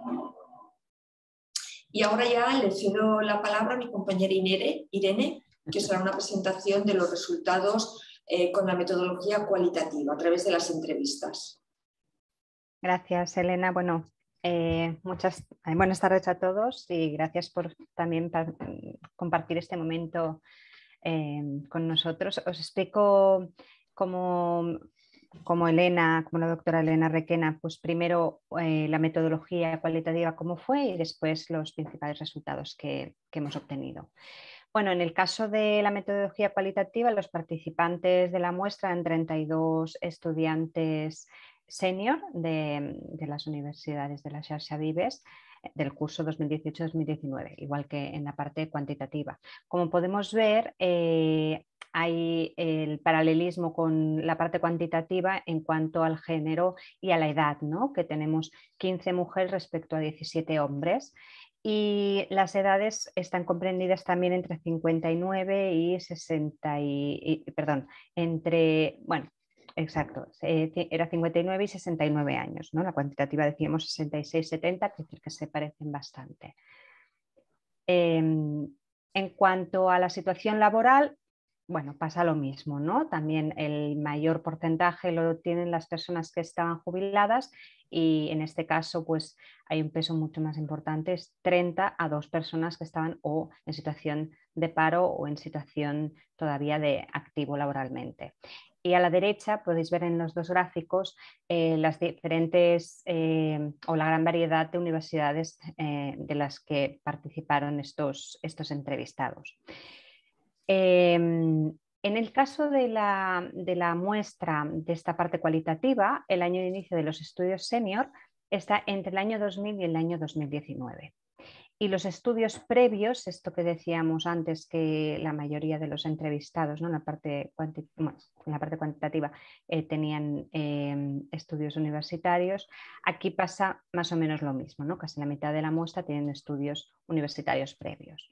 Y ahora ya le cedo la palabra a mi compañera Irene, Irene que será una presentación de los resultados eh, con la metodología cualitativa a través de las entrevistas. Gracias, Elena. Bueno, eh, muchas buenas tardes a todos y gracias por también para, compartir este momento eh, con nosotros. Os explico cómo... como Elena, como la doctora Elena Requena, pues primero eh, la metodología cualitativa cómo fue y después los principales resultados que, que hemos obtenido. Bueno, en el caso de la metodología cualitativa, los participantes de la muestra eran treinta y dos estudiantes senior de, de las universidades de la Xarxa Vives del curso dos mil dieciocho dos mil diecinueve, igual que en la parte cuantitativa. Como podemos ver, eh, hay el paralelismo con la parte cuantitativa en cuanto al género y a la edad, ¿no? Que tenemos quince mujeres respecto a diecisiete hombres. Y las edades están comprendidas también entre cincuenta y nueve y sesenta y, y perdón, entre, bueno, exacto, era cincuenta y nueve y sesenta y nueve años, ¿no? La cuantitativa decíamos sesenta y seis setenta, es decir, que se parecen bastante. Eh, En cuanto a la situación laboral, bueno, pasa lo mismo, ¿no? También el mayor porcentaje lo tienen las personas que estaban jubiladas y en este caso pues hay un peso mucho más importante, es treinta a dos personas que estaban o en situación de paro o en situación todavía de activo laboralmente. Y a la derecha podéis ver en los dos gráficos eh, las diferentes eh, o la gran variedad de universidades eh, de las que participaron estos, estos entrevistados. Eh, en el caso de la, de la muestra de esta parte cualitativa, el año de inicio de los estudios senior está entre el año dos mil y el año dos mil diecinueve. Y los estudios previos, esto que decíamos antes, que la mayoría de los entrevistados, ¿no? en, la parte cuanti- bueno, en la parte cuantitativa eh, tenían eh, estudios universitarios, aquí pasa más o menos lo mismo, ¿no? Casi la mitad de la muestra tienen estudios universitarios previos.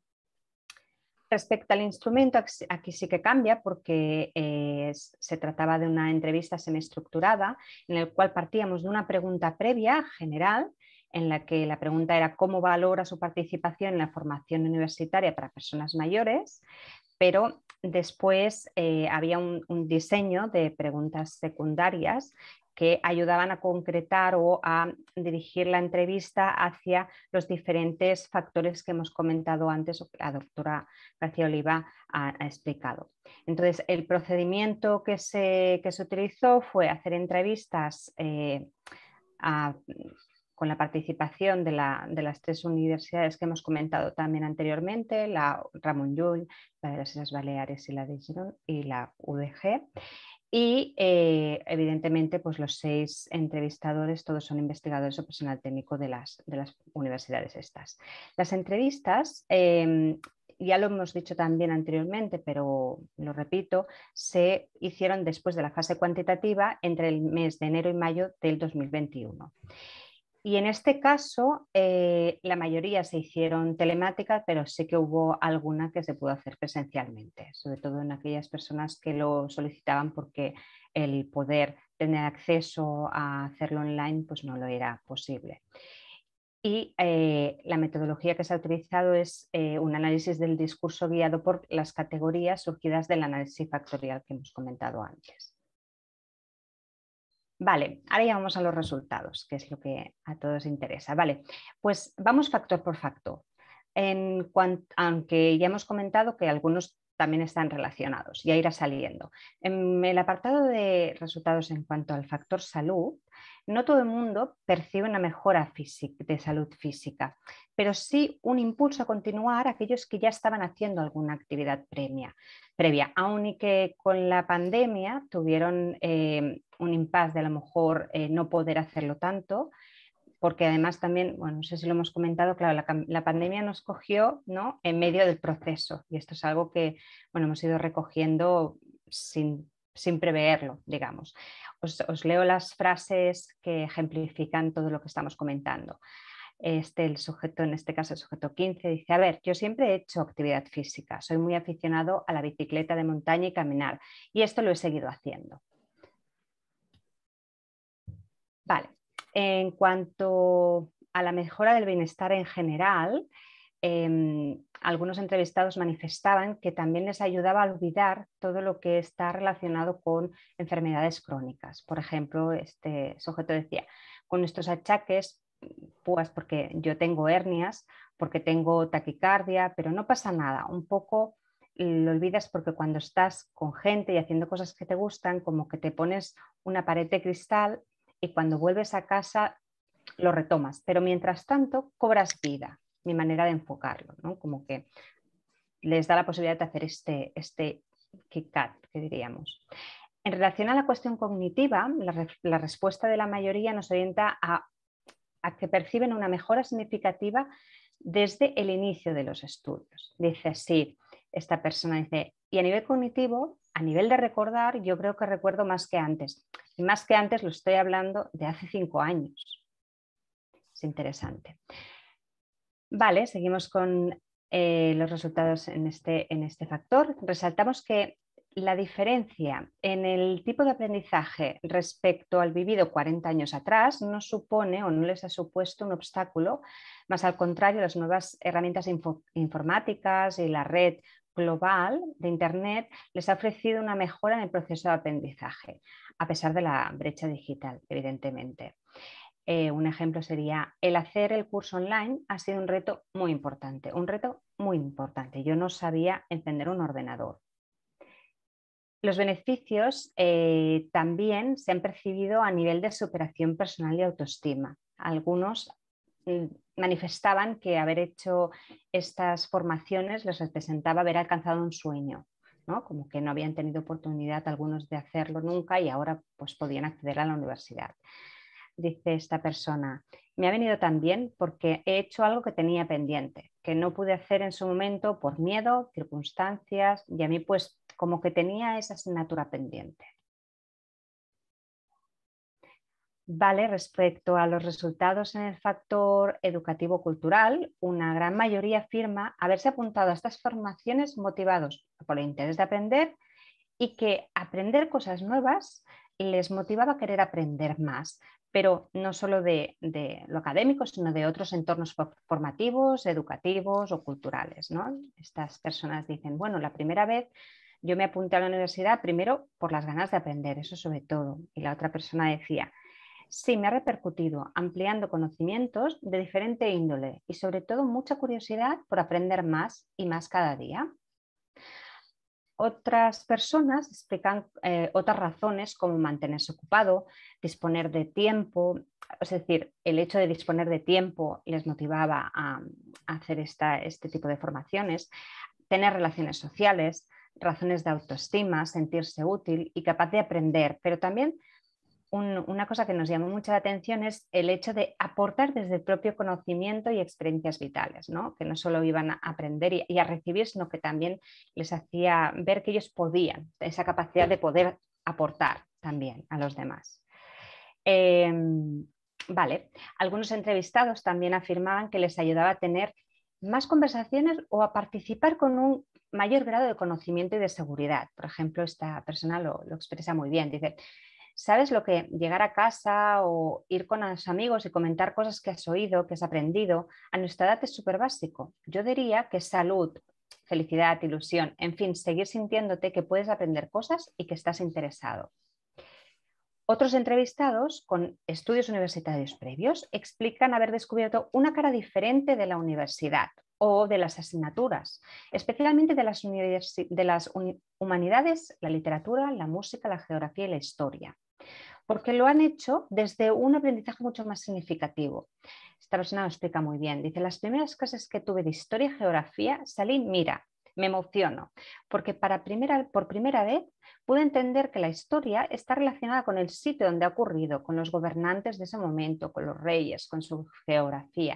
Respecto al instrumento, aquí sí que cambia porque eh, se trataba de una entrevista semiestructurada en la cual partíamos de una pregunta previa general en la que la pregunta era cómo valora su participación en la formación universitaria para personas mayores, pero después eh, había un, un diseño de preguntas secundarias que ayudaban a concretar o a dirigir la entrevista hacia los diferentes factores que hemos comentado antes o que la doctora García Oliva ha, ha explicado. Entonces, el procedimiento que se, que se utilizó fue hacer entrevistas eh, a, con la participación de, la, de las tres universidades que hemos comentado también anteriormente, la Ramon Llull, la de las Islas Baleares y la de Girona y la U D G. Y eh, evidentemente pues los seis entrevistadores todos son investigadores o personal técnico de las, de las universidades estas. Las entrevistas, eh, ya lo hemos dicho también anteriormente, pero lo repito, se hicieron después de la fase cuantitativa entre el mes de enero y mayo del dos mil veintiuno. Y en este caso, eh, la mayoría se hicieron telemáticas, pero sí que hubo alguna que se pudo hacer presencialmente, sobre todo en aquellas personas que lo solicitaban porque el poder tener acceso a hacerlo online pues no lo era posible. Y eh, la metodología que se ha utilizado es eh, un análisis del discurso guiado por las categorías surgidas del análisis factorial que hemos comentado antes. Vale, ahora ya vamos a los resultados, que es lo que a todos interesa. Vale, pues vamos factor por factor. En cuanto, aunque ya hemos comentado que algunos también están relacionados, ya irá saliendo. En el apartado de resultados en cuanto al factor salud, no todo el mundo percibe una mejora física, de salud física, pero sí un impulso a continuar aquellos que ya estaban haciendo alguna actividad previa, previa aun y que con la pandemia tuvieron eh, un impasse de a lo mejor eh, no poder hacerlo tanto, porque además también, bueno, no sé si lo hemos comentado, claro, la, la pandemia nos cogió, ¿no?, en medio del proceso y esto es algo que, bueno, hemos ido recogiendo sin, sin preverlo, digamos. Os, os leo las frases que ejemplifican todo lo que estamos comentando. Este, el sujeto, en este caso el sujeto quince, dice, a ver, yo siempre he hecho actividad física, soy muy aficionado a la bicicleta de montaña y caminar y esto lo he seguido haciendo. Vale. En cuanto a la mejora del bienestar en general, eh, algunos entrevistados manifestaban que también les ayudaba a olvidar todo lo que está relacionado con enfermedades crónicas. Por ejemplo, este sujeto decía, con nuestros achaques, pues porque yo tengo hernias, porque tengo taquicardia, pero no pasa nada, un poco lo olvidas porque cuando estás con gente y haciendo cosas que te gustan, como que te pones una pared de cristal y cuando vuelves a casa lo retomas, pero mientras tanto cobras vida, mi manera de enfocarlo, ¿no? Como que les da la posibilidad de hacer este, este kick-cut, que diríamos. En relación a la cuestión cognitiva, la, la respuesta de la mayoría nos orienta a, a que perciben una mejora significativa desde el inicio de los estudios. Dice así, esta persona dice, y a nivel cognitivo, a nivel de recordar, yo creo que recuerdo más que antes. Y más que antes lo estoy hablando de hace cinco años. Es interesante. Vale, seguimos con eh, los resultados en este, en este factor. Resaltamos que la diferencia en el tipo de aprendizaje respecto al vivido cuarenta años atrás no supone o no les ha supuesto un obstáculo, más al contrario, las nuevas herramientas info- informáticas y la red global de Internet les ha ofrecido una mejora en el proceso de aprendizaje, a pesar de la brecha digital, evidentemente. Eh, un ejemplo sería el hacer el curso online ha sido un reto muy importante, un reto muy importante. Yo no sabía encender un ordenador. Los beneficios eh, también se han percibido a nivel de superación personal y autoestima. Algunos mm, manifestaban que haber hecho estas formaciones les representaba haber alcanzado un sueño, ¿no? Como que no habían tenido oportunidad algunos de hacerlo nunca y ahora pues, podían acceder a la universidad. Dice esta persona, me ha venido tan bien porque he hecho algo que tenía pendiente, que no pude hacer en su momento por miedo, circunstancias, y a mí pues como que tenía esa asignatura pendiente. Vale, respecto a los resultados en el factor educativo-cultural, una gran mayoría afirma haberse apuntado a estas formaciones motivados por el interés de aprender y que aprender cosas nuevas les motivaba a querer aprender más, pero no solo de, de lo académico, sino de otros entornos formativos, educativos o culturales, ¿no? Estas personas dicen, bueno, la primera vez yo me apunté a la universidad primero por las ganas de aprender, eso sobre todo. Y la otra persona decía, sí, me ha repercutido ampliando conocimientos de diferente índole y sobre todo mucha curiosidad por aprender más y más cada día. Otras personas explican eh, otras razones como mantenerse ocupado, disponer de tiempo, es decir, el hecho de disponer de tiempo les motivaba a, a hacer esta, este tipo de formaciones, tener relaciones sociales, razones de autoestima, sentirse útil y capaz de aprender, pero también un, una cosa que nos llamó mucha atención es el hecho de aportar desde el propio conocimiento y experiencias vitales, ¿no? Que no solo iban a aprender y, y a recibir, sino que también les hacía ver que ellos podían, esa capacidad de poder aportar también a los demás. Eh, vale, algunos entrevistados también afirmaban que les ayudaba a tener más conversaciones o a participar con un mayor grado de conocimiento y de seguridad. Por ejemplo, esta persona lo, lo expresa muy bien, dice, ¿sabes lo que llegar a casa o ir con los amigos y comentar cosas que has oído, que has aprendido? A nuestra edad es súper básico. Yo diría que salud, felicidad, ilusión, en fin, seguir sintiéndote que puedes aprender cosas y que estás interesado. Otros entrevistados con estudios universitarios previos explican haber descubierto una cara diferente de la universidad o de las asignaturas, especialmente de las, de las humanidades, la literatura, la música, la geografía y la historia, porque lo han hecho desde un aprendizaje mucho más significativo. Esta persona lo explica muy bien. Dice, las primeras clases que tuve de historia y geografía salí, mira, me emociono, porque para primera, por primera vez pude entender que la historia está relacionada con el sitio donde ha ocurrido, con los gobernantes de ese momento, con los reyes, con su geografía.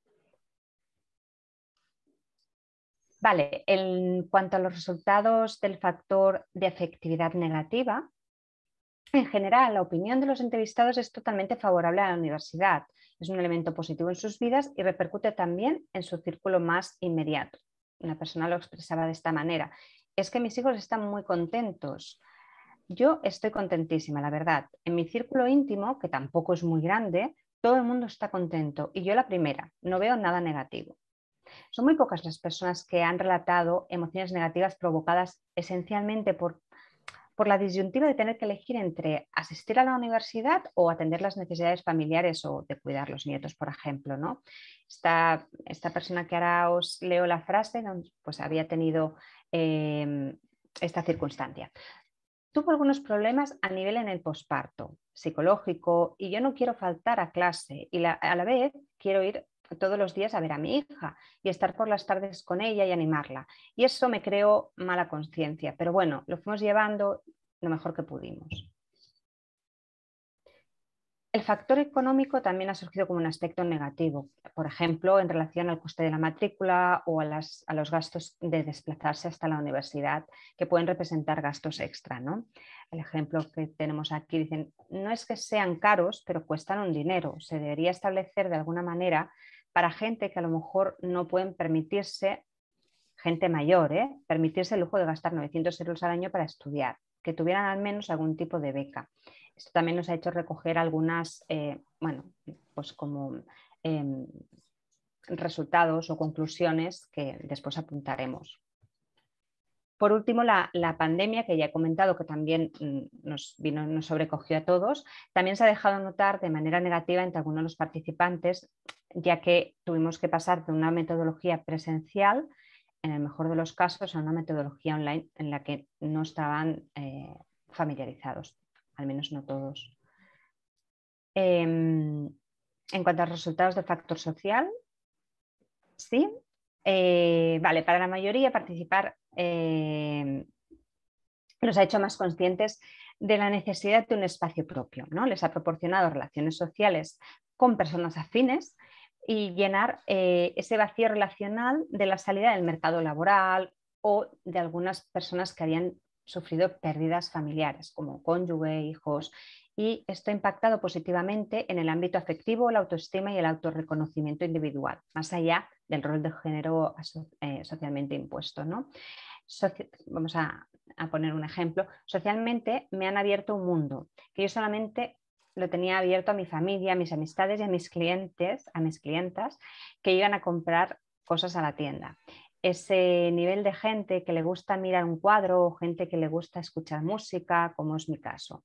Vale, en cuanto a los resultados del factor de afectividad negativa, en general, la opinión de los entrevistados es totalmente favorable a la universidad. Es un elemento positivo en sus vidas y repercute también en su círculo más inmediato. Una persona lo expresaba de esta manera. Es que mis hijos están muy contentos. Yo estoy contentísima, la verdad. En mi círculo íntimo, que tampoco es muy grande, todo el mundo está contento y yo la primera. No veo nada negativo. Son muy pocas las personas que han relatado emociones negativas provocadas esencialmente por, por la disyuntiva de tener que elegir entre asistir a la universidad o atender las necesidades familiares o de cuidar los nietos, por ejemplo, ¿no? Esta, esta persona que ahora os leo la frase, pues había tenido eh, esta circunstancia. Tuvo algunos problemas a nivel en el posparto, psicológico, y yo no quiero faltar a clase y la, a la vez quiero ir todos los días a ver a mi hija y estar por las tardes con ella y animarla. Y eso me creó mala conciencia, pero bueno, lo fuimos llevando lo mejor que pudimos. El factor económico también ha surgido como un aspecto negativo, por ejemplo, en relación al coste de la matrícula o a, las, a los gastos de desplazarse hasta la universidad, que pueden representar gastos extra, ¿no? El ejemplo que tenemos aquí dicen, no es que sean caros, pero cuestan un dinero. Se debería establecer de alguna manera para gente que a lo mejor no pueden permitirse gente mayor, ¿eh? Permitirse el lujo de gastar novecientos euros al año para estudiar, que tuvieran al menos algún tipo de beca. Esto también nos ha hecho recoger algunas, eh, bueno, pues como eh, resultados o conclusiones que después apuntaremos. Por último, la, la pandemia, que ya he comentado que también nos, vino, nos sobrecogió a todos, también se ha dejado notar de manera negativa entre algunos de los participantes, ya que tuvimos que pasar de una metodología presencial, en el mejor de los casos, a una metodología online en la que no estaban eh, familiarizados, al menos no todos. Eh, en cuanto a los resultados del factor social, sí. Eh, vale, para la mayoría participar eh, los ha hecho más conscientes de la necesidad de un espacio propio, ¿no? Les ha proporcionado relaciones sociales con personas afines y llenar eh, ese vacío relacional de la salida del mercado laboral o de algunas personas que habían sufrido pérdidas familiares como cónyuge, hijos, y esto ha impactado positivamente en el ámbito afectivo, la autoestima y el autorreconocimiento individual, más allá del rol de género eh, socialmente impuesto, ¿no? Soci- vamos a, a poner un ejemplo. Socialmente me han abierto un mundo que yo solamente lo tenía abierto a mi familia, a mis amistades y a mis clientes, a mis clientas que iban a comprar cosas a la tienda. Ese nivel de gente que le gusta mirar un cuadro o gente que le gusta escuchar música, como es mi caso.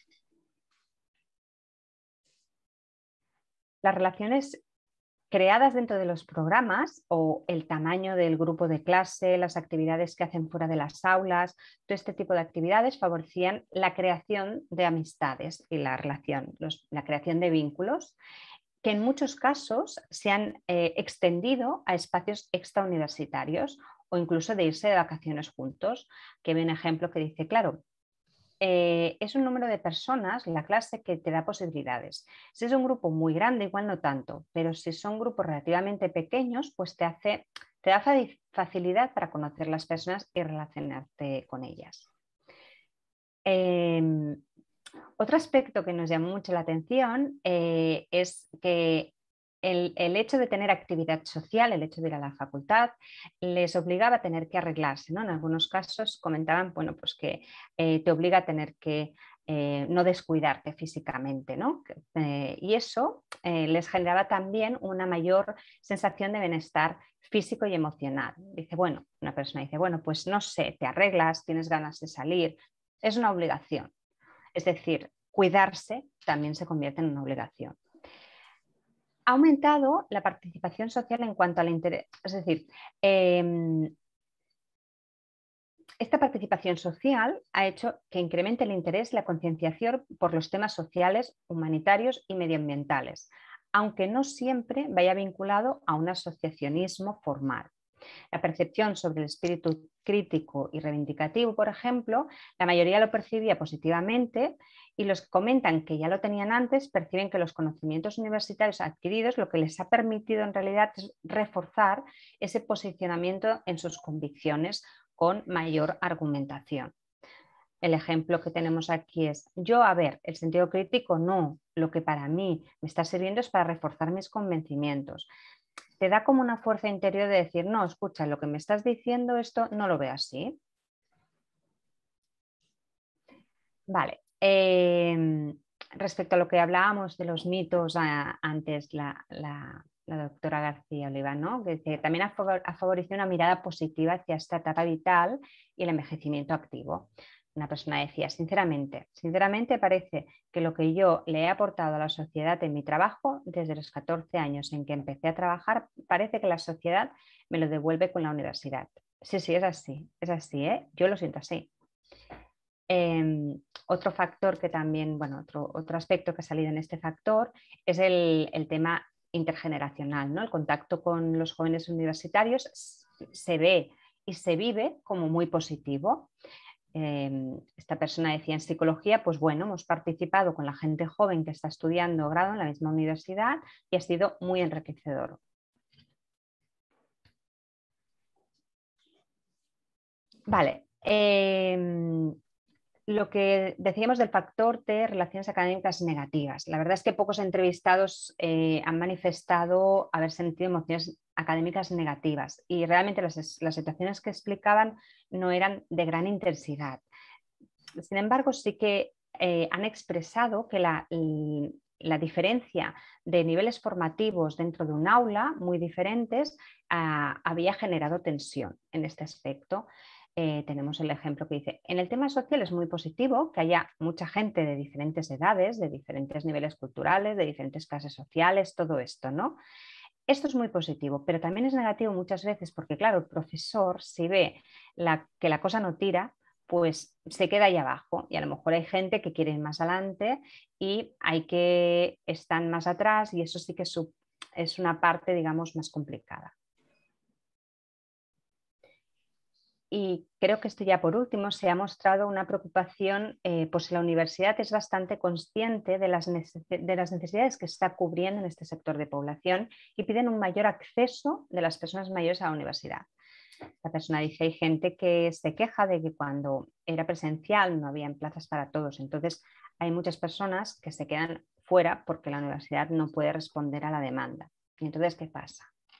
Las relaciones creadas dentro de los programas o el tamaño del grupo de clase, las actividades que hacen fuera de las aulas, todo este tipo de actividades favorecían la creación de amistades y la relación, los, la creación de vínculos que en muchos casos se han eh, extendido a espacios extrauniversitarios o incluso de irse de vacaciones juntos, que ve un ejemplo que dice, claro, Eh, es un número de personas, la clase, que te da posibilidades. Si es un grupo muy grande, igual no tanto, pero si son grupos relativamente pequeños, pues te, hace, te da facilidad para conocer las personas y relacionarte con ellas. Eh, otro aspecto que nos llamó mucho la atención eh, es que el, el hecho de tener actividad social, el hecho de ir a la facultad, les obligaba a tener que arreglarse, ¿no? En algunos casos comentaban, bueno, pues que eh, te obliga a tener que eh, no descuidarte físicamente, ¿no? Eh, y eso eh, les generaba también una mayor sensación de bienestar físico y emocional. Dice, bueno, una persona dice, bueno, pues no sé, te arreglas, tienes ganas de salir, es una obligación. Es decir, cuidarse también se convierte en una obligación. Ha aumentado la participación social en cuanto al interés, es decir, eh, esta participación social ha hecho que incremente el interés y la concienciación por los temas sociales, humanitarios y medioambientales, aunque no siempre vaya vinculado a un asociacionismo formal. La percepción sobre el espíritu crítico y reivindicativo, por ejemplo, la mayoría lo percibía positivamente y los que comentan que ya lo tenían antes perciben que los conocimientos universitarios adquiridos lo que les ha permitido en realidad es reforzar ese posicionamiento en sus convicciones con mayor argumentación. El ejemplo que tenemos aquí es, yo, a ver, el sentido crítico no, lo que para mí me está sirviendo es para reforzar mis convencimientos. Te da como una fuerza interior de decir, no, escucha, lo que me estás diciendo esto no lo veo así. Vale. Eh, respecto a lo que hablábamos de los mitos a, antes, la, la, la doctora García Oliva, ¿no? Que dice, también ha, favor, ha favorecido una mirada positiva hacia esta etapa vital y el envejecimiento activo. Una persona decía, sinceramente, sinceramente parece que lo que yo le he aportado a la sociedad en mi trabajo, desde los catorce años en que empecé a trabajar, parece que la sociedad me lo devuelve con la universidad. Sí, sí, es así, es así, ¿eh? Yo lo siento así. Eh, otro factor que también, bueno, otro, otro aspecto que ha salido en este factor es el, el tema intergeneracional, ¿no? El contacto con los jóvenes universitarios se ve y se vive como muy positivo. Eh, esta persona decía en psicología, pues bueno, hemos participado con la gente joven que está estudiando grado en la misma universidad y ha sido muy enriquecedor. Vale. Eh, lo que decíamos del factor de relaciones académicas negativas. La verdad es que pocos entrevistados eh, han manifestado haber sentido emociones académicas negativas y realmente las, las situaciones que explicaban no eran de gran intensidad. Sin embargo, sí que eh, han expresado que la, la diferencia de niveles formativos dentro de un aula muy diferentes uh, había generado tensión en este aspecto. Eh, tenemos el ejemplo que dice, en el tema social es muy positivo que haya mucha gente de diferentes edades, de diferentes niveles culturales, de diferentes clases sociales, todo esto, ¿no? Esto es muy positivo, pero también es negativo muchas veces porque, claro, el profesor, si ve la, que la cosa no tira, pues se queda ahí abajo y a lo mejor hay gente que quiere ir más adelante y hay que estar más atrás y eso sí que es, es una parte, digamos, más complicada. Y creo que esto ya por último se ha mostrado una preocupación, eh, pues la universidad es bastante consciente de las, de las necesidades que está cubriendo en este sector de población y piden un mayor acceso de las personas mayores a la universidad. La persona dice, hay gente que se queja de que cuando era presencial no había plazas para todos, entonces hay muchas personas que se quedan fuera porque la universidad no puede responder a la demanda. Y entonces, ¿qué pasa?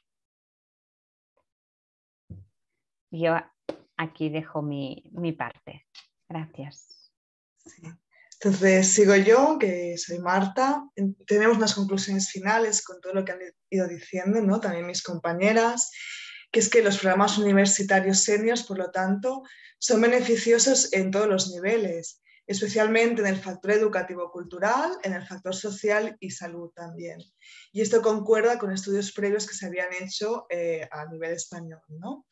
Yo aquí dejo mi, mi parte. Gracias. Sí. Entonces, sigo yo, que soy Marta. Tenemos unas conclusiones finales con todo lo que han ido diciendo, ¿no? También mis compañeras, que es que los programas universitarios seniors, por lo tanto, son beneficiosos en todos los niveles, especialmente en el factor educativo-cultural, en el factor social y salud también. Y esto concuerda con estudios previos que se habían hecho eh, a nivel español, ¿no?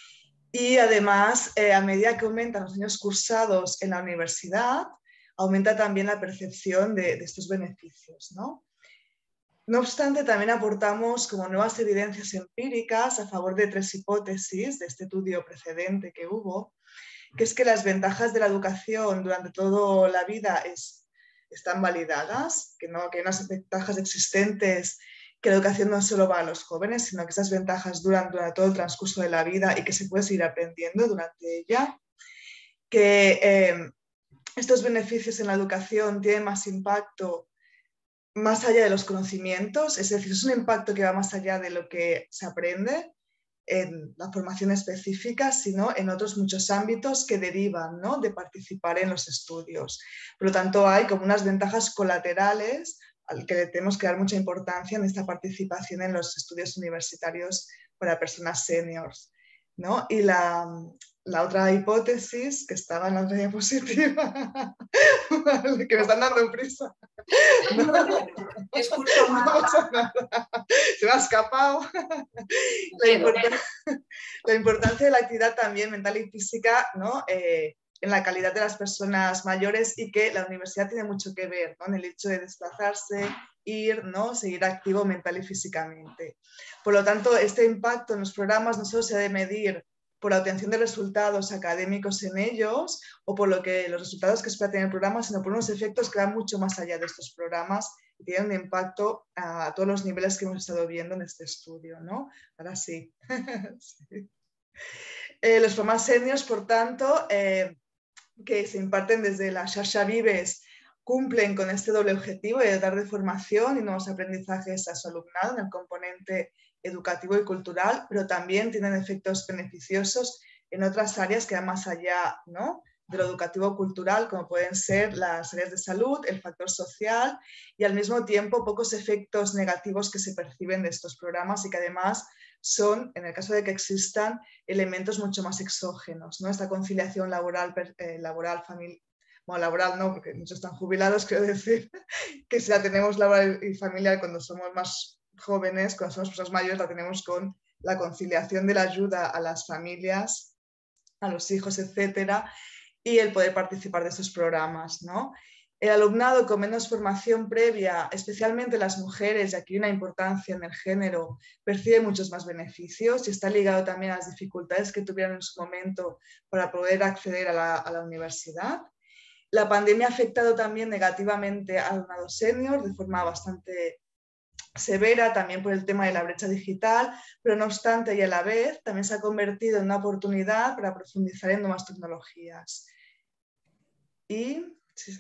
Y además, eh, a medida que aumentan los años cursados en la universidad, aumenta también la percepción de, de estos beneficios, ¿no? No obstante, también aportamos como nuevas evidencias empíricas a favor de tres hipótesis de este estudio precedente que hubo, que es que las ventajas de la educación durante toda la vida es, están validadas, que, no, que hay unas ventajas existentes, que la educación no solo va a los jóvenes, sino que esas ventajas duran durante todo el transcurso de la vida y que se puede seguir aprendiendo durante ella, que eh, estos beneficios en la educación tienen más impacto más allá de los conocimientos, es decir, es un impacto que va más allá de lo que se aprende en la formación específica, sino en otros muchos ámbitos que derivan, ¿no?, de participar en los estudios. Por lo tanto, hay como unas ventajas colaterales al que le tenemos que dar mucha importancia en esta participación en los estudios universitarios para personas seniors, ¿no? Y la, la otra hipótesis, que estaba en la otra diapositiva, vale, que me están dando prisa. No, Disculpa, no pasa nada. Se me ha escapado. La, import la importancia de la actividad también mental y física, ¿no?, eh, en la calidad de las personas mayores y que la universidad tiene mucho que ver, ¿no?, en el hecho de desplazarse, ir, ¿no?, seguir activo mental y físicamente. Por lo tanto, este impacto en los programas no solo se debe medir por la obtención de resultados académicos en ellos o por lo que, los resultados que espera tener el programa, sino por unos efectos que van mucho más allá de estos programas y tienen un impacto a, a todos los niveles que hemos estado viendo en este estudio, ¿no? Ahora sí. Sí. Eh, los programas seniors, por tanto, eh, que se imparten desde la Xarxa Vives, cumplen con este doble objetivo de dar de formación y nuevos aprendizajes a su alumnado en el componente educativo y cultural, pero también tienen efectos beneficiosos en otras áreas que van más allá, ¿no?, de lo educativo-cultural, como pueden ser las áreas de salud, el factor social y al mismo tiempo pocos efectos negativos que se perciben de estos programas y que además son, en el caso de que existan, elementos mucho más exógenos, ¿no? Esta conciliación laboral, eh, laboral, familiar, bueno, laboral no, porque muchos están jubilados, quiero decir, que si la tenemos laboral y familiar cuando somos más jóvenes, cuando somos personas mayores, la tenemos con la conciliación de la ayuda a las familias, a los hijos, etcétera, y el poder participar de estos programas, ¿no? El alumnado con menos formación previa, especialmente las mujeres, y aquí hay una importancia en el género, percibe muchos más beneficios y está ligado también a las dificultades que tuvieron en su momento para poder acceder a la, a la universidad. La pandemia ha afectado también negativamente al alumnado senior de forma bastante severa, también por el tema de la brecha digital, pero no obstante y a la vez también se ha convertido en una oportunidad para profundizar en nuevas tecnologías. y,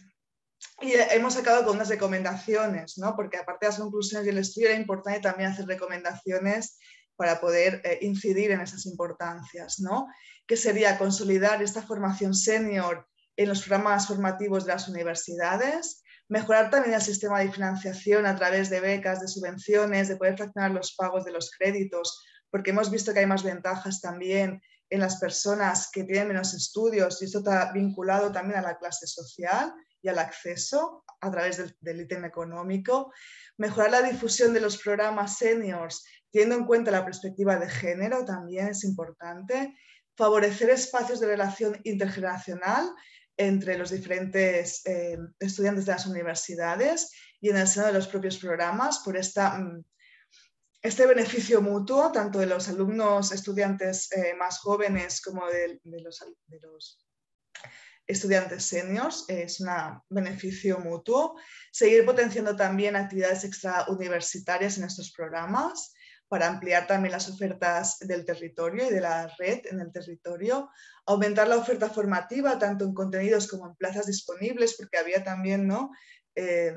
y hemos acabado con unas recomendaciones, ¿no? Porque aparte de las conclusiones del estudio era importante también hacer recomendaciones para poder eh, incidir en esas importancias, ¿no? Que sería consolidar esta formación senior en los programas formativos de las universidades, mejorar también el sistema de financiación a través de becas, de subvenciones, de poder fraccionar los pagos de los créditos, porque hemos visto que hay más ventajas también en las personas que tienen menos estudios y esto está vinculado también a la clase social y al acceso a través del, del ítem económico. Mejorar la difusión de los programas seniors teniendo en cuenta la perspectiva de género también es importante. Favorecer espacios de relación intergeneracional entre los diferentes eh, estudiantes de las universidades y en el seno de los propios programas por esta, este beneficio mutuo, tanto de los alumnos estudiantes eh, más jóvenes como de, de, los, de los estudiantes seniors, es un beneficio mutuo. Seguir potenciando también actividades extrauniversitarias en estos programas, para ampliar también las ofertas del territorio y de la red en el territorio, aumentar la oferta formativa tanto en contenidos como en plazas disponibles, porque había también, ¿no? eh,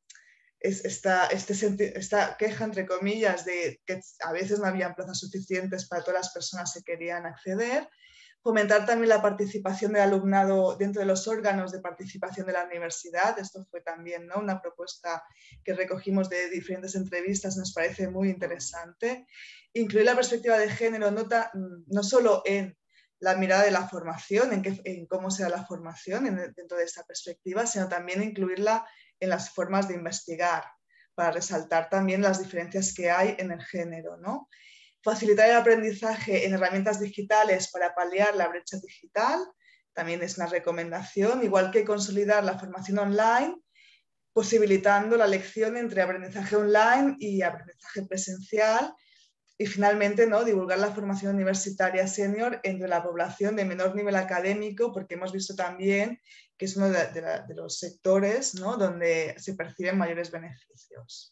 esta, este, esta queja, entre comillas, de que a veces no habían plazas suficientes para todas las personas que querían acceder. Fomentar también la participación del alumnado dentro de los órganos de participación de la universidad. Esto fue también, ¿no? Una propuesta que recogimos de diferentes entrevistas, nos parece muy interesante. Incluir la perspectiva de género no, ta, no solo en la mirada de la formación, en, que, en cómo sea la formación en, dentro de esta perspectiva, sino también incluirla en las formas de investigar, para resaltar también las diferencias que hay en el género, ¿no? Facilitar el aprendizaje en herramientas digitales para paliar la brecha digital, también es una recomendación, igual que consolidar la formación online, posibilitando la elección entre aprendizaje online y aprendizaje presencial, y finalmente, ¿no? Divulgar la formación universitaria senior entre la población de menor nivel académico, porque hemos visto también que es uno de, de, la, de los sectores, ¿no? Donde se perciben mayores beneficios.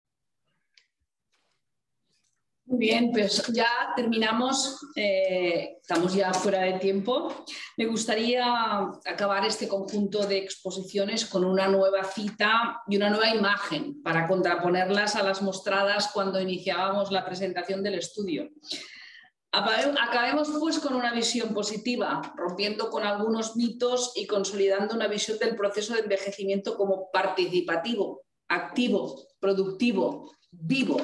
Muy bien, pues ya terminamos, eh, estamos ya fuera de tiempo. Me gustaría acabar este conjunto de exposiciones con una nueva cita y una nueva imagen para contraponerlas a las mostradas cuando iniciábamos la presentación del estudio. Acabemos pues con una visión positiva, rompiendo con algunos mitos y consolidando una visión del proceso de envejecimiento como participativo, activo, productivo, vivo.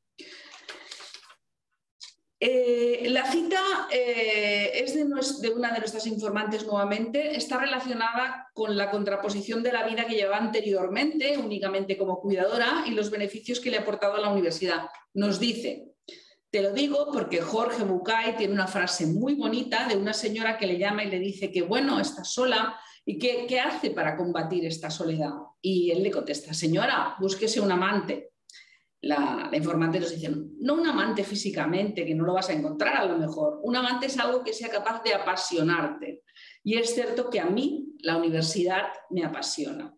Eh, la cita eh, es de, de una de nuestras informantes nuevamente, está relacionada con la contraposición de la vida que llevaba anteriormente, únicamente como cuidadora, y los beneficios que le ha aportado a la universidad. Nos dice, te lo digo porque Jorge Bucay tiene una frase muy bonita de una señora que le llama y le dice que bueno, está sola, ¿y qué, qué hace para combatir esta soledad? Y él le contesta, señora, búsquese un amante. La, la informante nos dice, no un amante físicamente, que no lo vas a encontrar a lo mejor. Un amante es algo que sea capaz de apasionarte. Y es cierto que a mí la universidad me apasiona.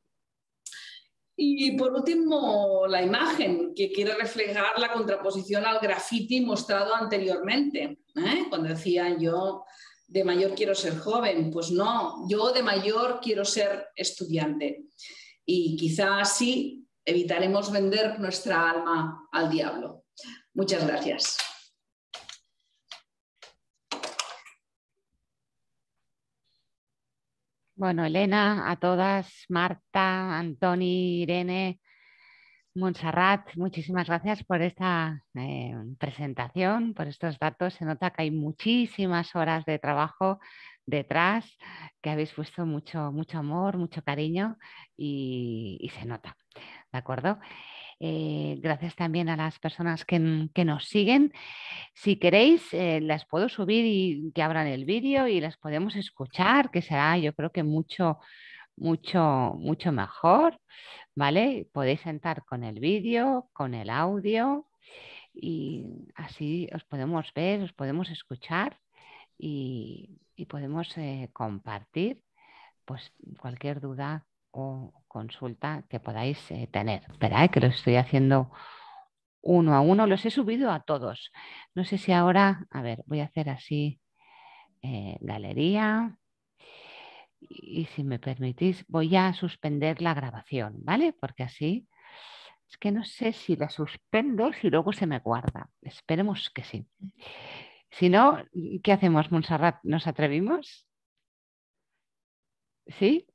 Y por último, la imagen, que quiere reflejar la contraposición al graffiti mostrado anteriormente. ¿eh? Cuando decían yo de mayor quiero ser joven, pues no, yo de mayor quiero ser estudiante. Y quizá así evitaremos vender nuestra alma al diablo. Muchas gracias. Bueno, Elena, a todas, Marta, Antoni, Irene, Montserrat, muchísimas gracias por esta eh, presentación, por estos datos. Se nota que hay muchísimas horas de trabajo detrás, que habéis puesto mucho, mucho amor, mucho cariño y, y se nota, ¿de acuerdo? Eh, gracias también a las personas que, que nos siguen. Si queréis, eh, las puedo subir y que abran el vídeo y las podemos escuchar, que será yo creo que mucho, mucho, mucho mejor, ¿vale? Podéis sentar con el vídeo, con el audio y así os podemos ver, os podemos escuchar y, y podemos eh, compartir pues cualquier duda o consulta que podáis eh, tener. Espera, eh, que lo estoy haciendo uno a uno, los he subido a todos. No sé si ahora, a ver, voy a hacer así, eh, galería y si me permitís voy a suspender la grabación, ¿vale? Porque así es que no sé si la suspendo, si luego se me guarda. Esperemos que sí. Si no, ¿qué hacemos, Montserrat? ¿Nos atrevimos? ¿Sí?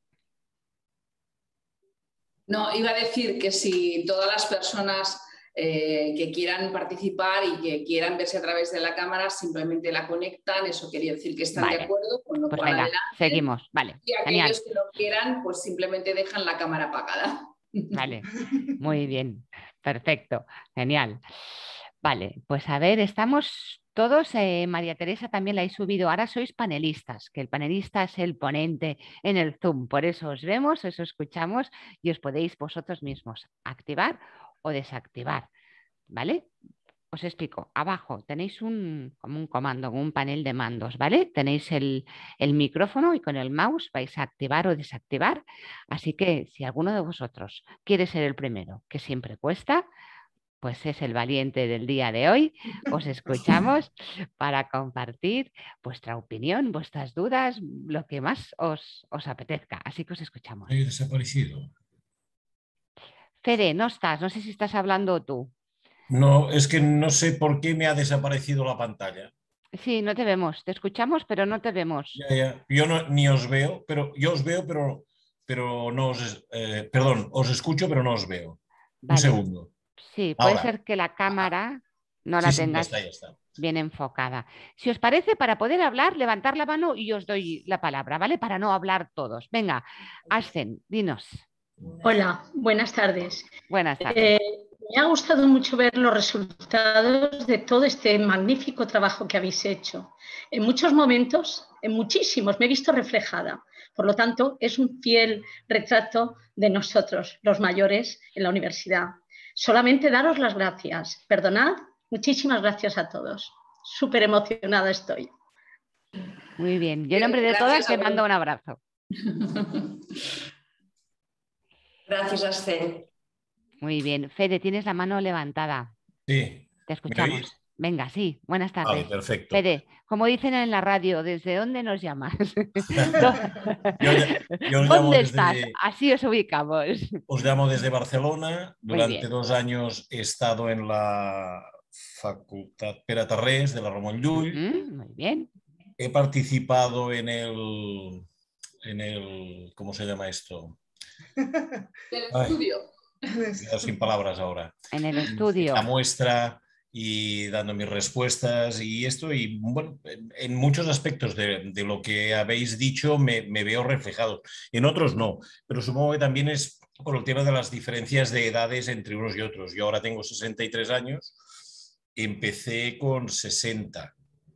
No, iba a decir que si todas las personas eh, que quieran participar y que quieran verse a través de la cámara simplemente la conectan, eso quería decir que están Vale. de acuerdo, con lo Pues cual venga, adelante. seguimos. Vale, Y genial. aquellos que no quieran, pues simplemente dejan la cámara apagada. Vale, muy bien, perfecto, genial. Vale, pues a ver, estamos todos, eh, María Teresa también la he subido, ahora sois panelistas, que el panelista es el ponente en el Zoom, por eso os vemos, os escuchamos y os podéis vosotros mismos activar o desactivar, ¿vale? Os explico, abajo tenéis un, como un comando, un panel de mandos, ¿vale? Tenéis el, el micrófono y con el mouse vais a activar o desactivar. Así que si alguno de vosotros quiere ser el primero, que siempre cuesta, pues es el valiente del día de hoy. Os escuchamos para compartir vuestra opinión, vuestras dudas, lo que más os, os apetezca. Así que os escuchamos. He desaparecido. Fede, no estás, no sé si estás hablando tú. No, es que no sé por qué me ha desaparecido la pantalla. Sí, no te vemos, te escuchamos, pero no te vemos. Ya, ya. Yo no, ni os veo, pero yo os veo, pero, pero no os, eh, perdón, os escucho, pero no os veo. Vale. Un segundo. Sí, puede Ahora. ser que la cámara no la Sí, sí, ya tengas está, ya está. bien enfocada. Si os parece, para poder hablar, levantar la mano y os doy la palabra, ¿vale? Para no hablar todos. Venga, Ascen, dinos. Hola, buenas tardes. Buenas tardes. Eh, me ha gustado mucho ver los resultados de todo este magnífico trabajo que habéis hecho. En muchos momentos, en muchísimos, me he visto reflejada. Por lo tanto, es un fiel retrato de nosotros, los mayores, en la universidad. Solamente daros las gracias. Perdonad, muchísimas gracias a todos. Súper emocionada estoy. Muy bien. Yo en nombre de todas te mando un abrazo. Gracias, Ascen. Muy bien. Fede, tienes la mano levantada. Sí. Te escuchamos. Venga, sí. Buenas tardes. Vale, perfecto. Fede, como dicen en la radio, ¿desde dónde nos llamas? yo, yo os ¿Dónde desde, estás? Así os ubicamos. Os llamo desde Barcelona. Durante dos años he estado en la Facultad Pere Tarrés de la Ramon Llull. Mm, muy bien. He participado en el, en el, ¿cómo se llama esto? El estudio. Ay, sin palabras ahora. En el estudio. La muestra y dando mis respuestas y esto, y bueno, en muchos aspectos de, de lo que habéis dicho me, me veo reflejado, en otros no, pero supongo que también es por el tema de las diferencias de edades entre unos y otros. Yo ahora tengo sesenta y tres años, empecé con sesenta.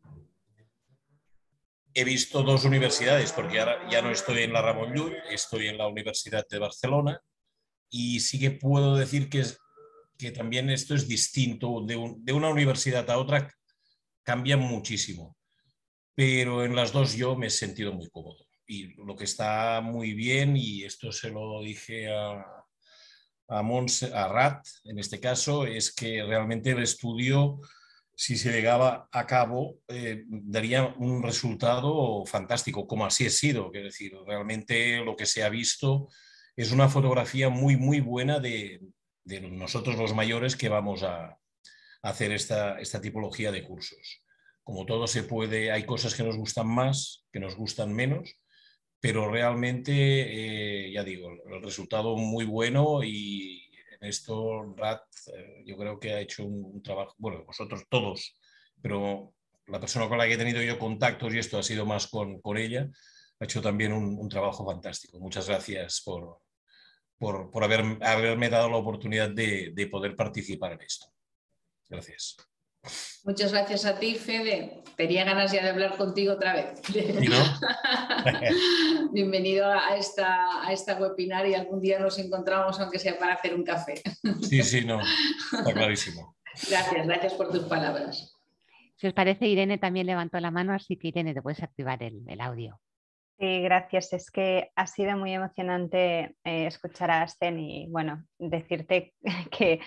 He visto dos universidades, porque ahora ya no estoy en la Ramon Llull, estoy en la Universidad de Barcelona, y sí que puedo decir que es que también esto es distinto, de, un, de una universidad a otra cambia muchísimo, pero en las dos yo me he sentido muy cómodo y lo que está muy bien, y esto se lo dije a, a, Monse, a Rat en este caso, es que realmente el estudio, si se llegaba a cabo, eh, daría un resultado fantástico, como así ha sido, es decir, realmente lo que se ha visto es una fotografía muy muy buena de de nosotros los mayores que vamos a hacer esta, esta tipología de cursos. Como todo se puede, hay cosas que nos gustan más, que nos gustan menos, pero realmente, eh, ya digo, el resultado muy bueno, y en esto Rat eh, yo creo que ha hecho un, un trabajo, bueno, vosotros todos, pero la persona con la que he tenido yo contactos y esto ha sido más con, con ella, ha hecho también un, un trabajo fantástico. Muchas gracias por, por, por haber, haberme dado la oportunidad de, de poder participar en esto. Gracias. Muchas gracias a ti, Fede. Tenía ganas ya de hablar contigo otra vez. ¿Sí, no? Bienvenido a esta, a esta webinar, y algún día nos encontramos, aunque sea para hacer un café. Sí, sí, no. Está clarísimo. Gracias, gracias por tus palabras. Si os parece, Irene también levantó la mano, así que Irene, te puedes activar el, el audio. Sí, gracias. Es que ha sido muy emocionante eh, escuchar a Ascen y, bueno, decirte que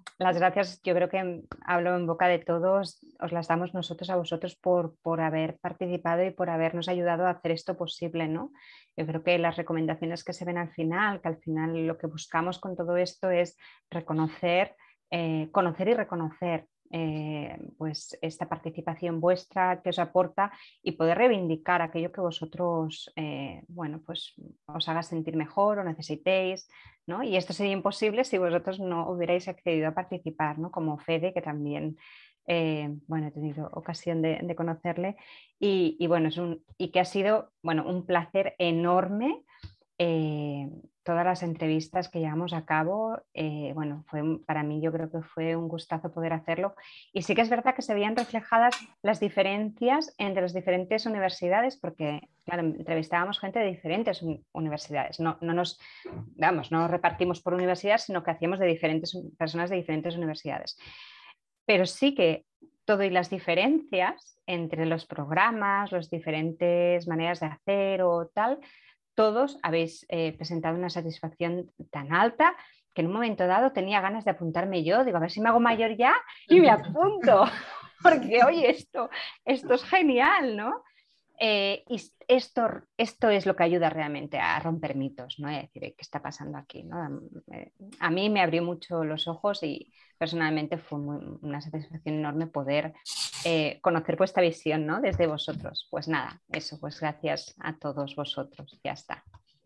las gracias, yo creo que hablo en boca de todos, os las damos nosotros a vosotros por, por haber participado y por habernos ayudado a hacer esto posible, ¿no? Yo creo que las recomendaciones que se ven al final, que al final lo que buscamos con todo esto es reconocer, eh, conocer y reconocer eh, pues esta participación vuestra que os aporta y poder reivindicar aquello que vosotros, eh, bueno, pues os haga sentir mejor o necesitéis, ¿no? Y esto sería imposible si vosotros no hubierais accedido a participar, ¿no? Como Fede, que también eh, bueno, he tenido ocasión de, de conocerle y, y, bueno, es un, y que ha sido bueno, un placer enorme. Eh, todas las entrevistas que llevamos a cabo, eh, bueno, fue, para mí yo creo que fue un gustazo poder hacerlo y sí que es verdad que se veían reflejadas las diferencias entre las diferentes universidades porque, claro, entrevistábamos gente de diferentes universidades, no, no nos, vamos, no nos repartimos por universidades, sino que hacíamos de diferentes personas de diferentes universidades, pero sí que todo y las diferencias entre los programas, las diferentes maneras de hacer o tal, todos habéis eh, presentado una satisfacción tan alta que en un momento dado tenía ganas de apuntarme yo, digo, a ver si me hago mayor ya y me apunto, porque oye, esto, esto es genial, ¿no? Eh, y esto, esto es lo que ayuda realmente a romper mitos, ¿no? Es decir, ¿qué está pasando aquí? ¿no? A mí me abrió mucho los ojos y personalmente fue muy, una satisfacción enorme poder eh, conocer vuestra visión, ¿no? Desde vosotros. Pues nada, eso, pues gracias a todos vosotros. Ya está.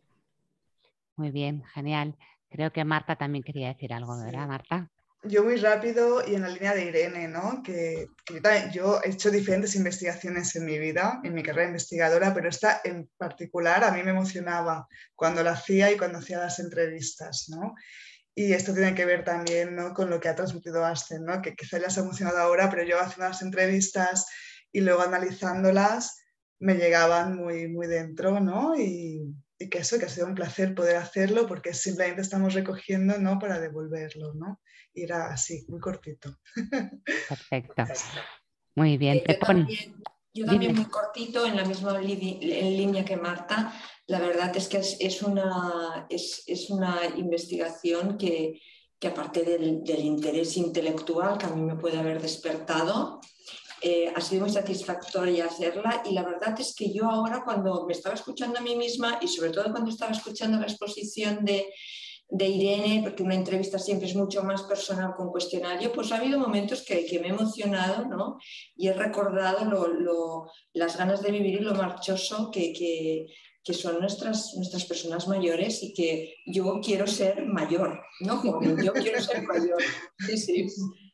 Muy bien, genial. Creo que Marta también quería decir algo, ¿verdad, sí. Marta? Yo muy rápido y en la línea de Irene, ¿no? que, que yo, también, yo he hecho diferentes investigaciones en mi vida, en mi carrera investigadora, pero esta en particular a mí me emocionaba cuando la hacía y cuando hacía las entrevistas, ¿no? Y esto tiene que ver también, ¿no? con lo que ha transmitido Asten, ¿no? Que quizá ya se ha emocionado ahora, pero yo haciendo las entrevistas y luego analizándolas me llegaban muy, muy dentro, ¿no? Y, y que eso, que ha sido un placer poder hacerlo porque simplemente estamos recogiendo, ¿no? Para devolverlo, ¿no? Y era así, muy cortito. Perfecto. Muy bien. Eh, yo también, yo también muy cortito, en la misma li en línea que Marta. La verdad es que es, es, una, es, es una investigación que, que aparte del, del interés intelectual que a mí me puede haber despertado, eh, ha sido muy satisfactoria hacerla y la verdad es que yo ahora cuando me estaba escuchando a mí misma y sobre todo cuando estaba escuchando la exposición de, de Irene, porque una entrevista siempre es mucho más personal con cuestionario, pues ha habido momentos que, que me he emocionado, ¿no? Y he recordado lo, lo, las ganas de vivir y lo marchoso que, que, que son nuestras, nuestras personas mayores y que yo quiero ser mayor, no joven, yo quiero ser mayor. Sí, sí.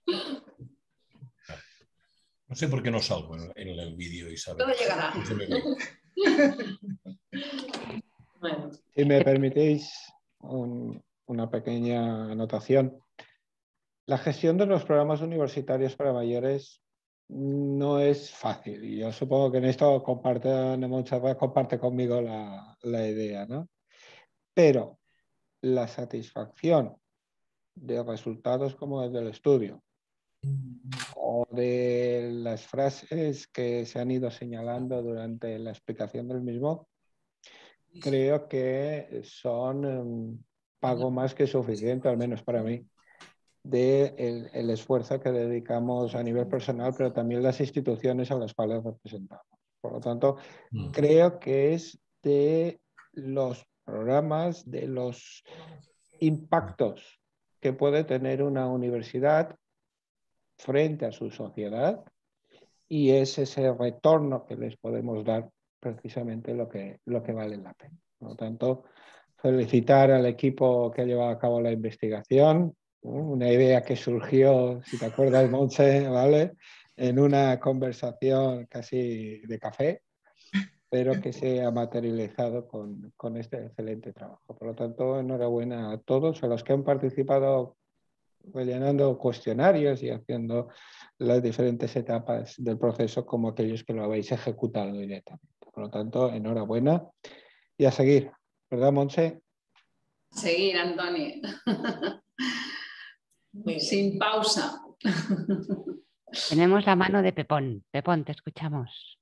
No sé por qué no salgo en, en el vídeo, Isabel. Todo llegará. Bueno. Si me permitís un, una pequeña anotación. La gestión de los programas universitarios para mayores no es fácil. Y yo supongo que en esto comparte, comparte conmigo la, la idea, ¿no? Pero la satisfacción de resultados como el del estudio o de las frases que se han ido señalando durante la explicación del mismo, creo que son um, pago más que suficiente, al menos para mí, de el, el esfuerzo que dedicamos a nivel personal, pero también las instituciones a las cuales representamos. Por lo tanto, mm. creo que es de los programas, de los impactos que puede tener una universidad frente a su sociedad, y es ese retorno que les podemos dar precisamente lo que, lo que vale la pena. Por lo tanto, felicitar al equipo que ha llevado a cabo la investigación, una idea que surgió, si te acuerdas, Montse, ¿vale? En una conversación casi de café, pero que se ha materializado con, con este excelente trabajo. Por lo tanto, enhorabuena a todos, a los que han participado rellenando cuestionarios y haciendo las diferentes etapas del proceso como aquellos que lo habéis ejecutado directamente. Por lo tanto, enhorabuena y a seguir. ¿Verdad, Montse? Seguir, Antoni. Sin pausa. Tenemos la mano de Pepón. Pepón, te escuchamos.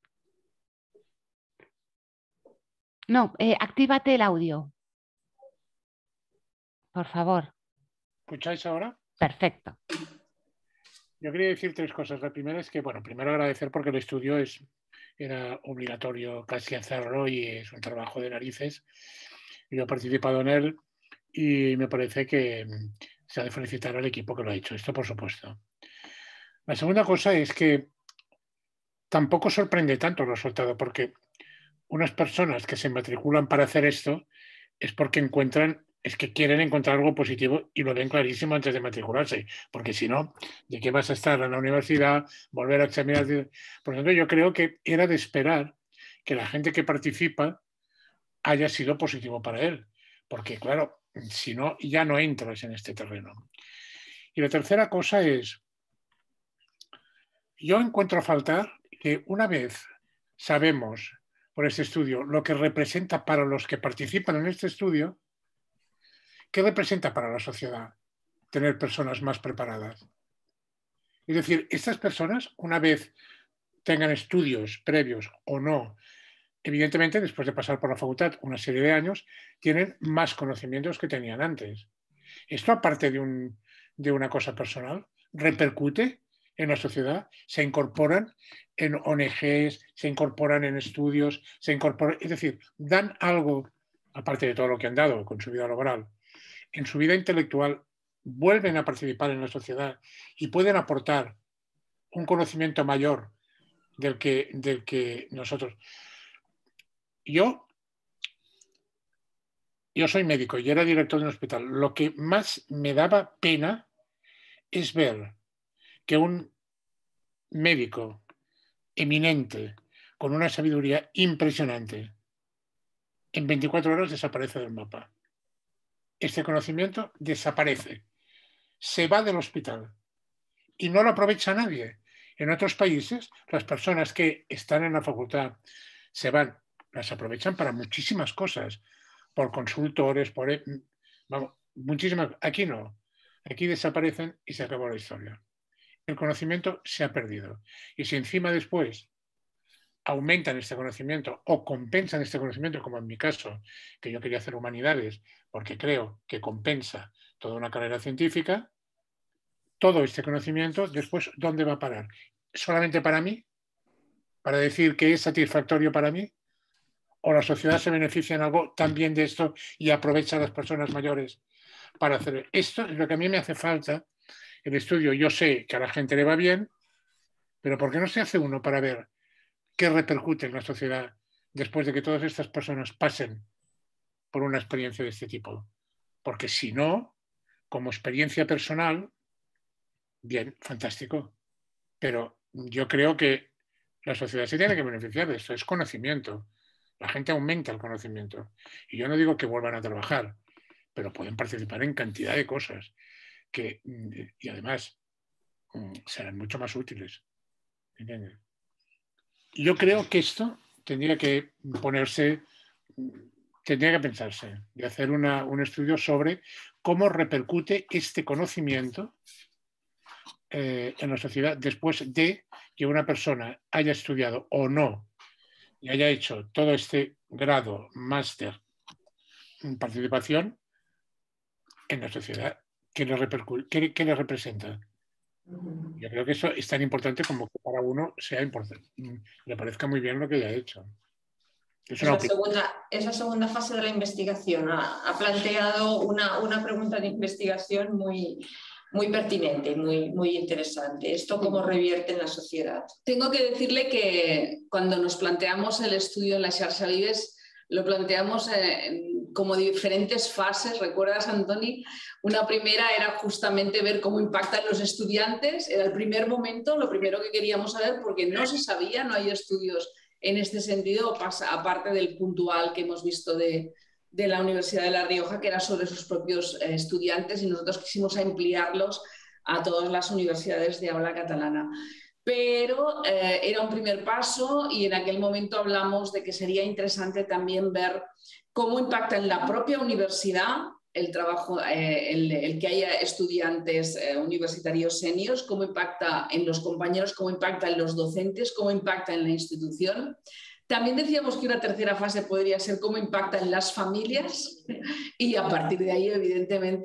No, eh, actívate el audio. Por favor. ¿Escucháis ahora? Perfecto. Yo quería decir tres cosas. La primera es que, bueno, primero agradecer porque el estudio es, era obligatorio casi hacerlo y es un trabajo de narices. Yo he participado en él y me parece que se ha de felicitar al equipo que lo ha hecho. Esto, por supuesto. La segunda cosa es que tampoco sorprende tanto el resultado, porque unas personas que se matriculan para hacer esto es porque encuentran, es que quieren encontrar algo positivo y lo ven clarísimo antes de matricularse, porque si no, ¿de qué vas a estar en la universidad, volver a examinar? Por lo tanto, yo creo que era de esperar que la gente que participa haya sido positivo para él, porque claro, si no, ya no entras en este terreno. Y la tercera cosa es, yo encuentro a faltar que una vez sabemos por este estudio lo que representa para los que participan en este estudio, ¿qué representa para la sociedad tener personas más preparadas? Es decir, estas personas, una vez tengan estudios previos o no, evidentemente después de pasar por la facultad una serie de años, tienen más conocimientos que tenían antes. Esto, aparte de, un, de una cosa personal, repercute en la sociedad, se incorporan en O N Ges, se incorporan en estudios, se incorporan, es decir, dan algo, aparte de todo lo que han dado con su vida laboral, en su vida intelectual, vuelven a participar en la sociedad y pueden aportar un conocimiento mayor del que, del que nosotros. Yo, yo soy médico y era director de un hospital. Lo que más me daba pena es ver que un médico eminente, con una sabiduría impresionante, en veinticuatro horas desaparece del mapa. Este conocimiento desaparece, se va del hospital y no lo aprovecha nadie. En otros países, las personas que están en la facultad se van, las aprovechan para muchísimas cosas, por consultores, por... Vamos, muchísimas... Aquí no. Aquí desaparecen y se acabó la historia. El conocimiento se ha perdido. Y si encima después aumentan este conocimiento o compensan este conocimiento, como en mi caso, que yo quería hacer humanidades porque creo que compensa toda una carrera científica, todo este conocimiento después, ¿dónde va a parar? ¿Solamente para mí? ¿Para decir que es satisfactorio para mí? ¿O la sociedad se beneficia en algo también de esto y aprovecha a las personas mayores para hacer esto? Es lo que a mí me hace falta. El estudio, yo sé que a la gente le va bien, pero ¿por qué no se hace uno para ver qué repercute en la sociedad después de que todas estas personas pasen por una experiencia de este tipo? Porque si no, como experiencia personal, bien, fantástico. Pero yo creo que la sociedad se tiene que beneficiar de esto, es conocimiento. La gente aumenta el conocimiento. Y yo no digo que vuelvan a trabajar, pero pueden participar en cantidad de cosas que, y además serán mucho más útiles. ¿Entiendes? Y yo creo que esto tendría que ponerse, tendría que pensarse, de hacer una, un estudio sobre cómo repercute este conocimiento eh, en la sociedad después de que una persona haya estudiado o no y haya hecho todo este grado, máster, participación en la sociedad. ¿Qué le, qué, qué le representa? Yo creo que eso es tan importante como que para uno sea importante, le parezca muy bien lo que haya hecho. Es esa, segunda, esa segunda fase de la investigación ha, ha planteado una, una pregunta de investigación muy, muy pertinente, muy, muy interesante. ¿Esto cómo revierte en la sociedad? Tengo que decirle que cuando nos planteamos el estudio en la Xarxa Vives, lo planteamos en, como diferentes fases. ¿Recuerdas, Antoni? Una primera era justamente ver cómo impactan los estudiantes. Era el primer momento, lo primero que queríamos saber, porque no se sabía, no hay estudios en este sentido, aparte del puntual que hemos visto de, de la Universidad de La Rioja, que era sobre sus propios estudiantes, y nosotros quisimos ampliarlos a todas las universidades de habla catalana. Pero eh, era un primer paso y en aquel momento hablamos de que sería interesante también ver cómo impacta en la propia universidad el trabajo, eh, el, el que haya estudiantes eh, universitarios seniors, cómo impacta en los compañeros, cómo impacta en los docentes, cómo impacta en la institución. También decíamos que una tercera fase podría ser cómo impacta en las familias y a partir de ahí, evidentemente,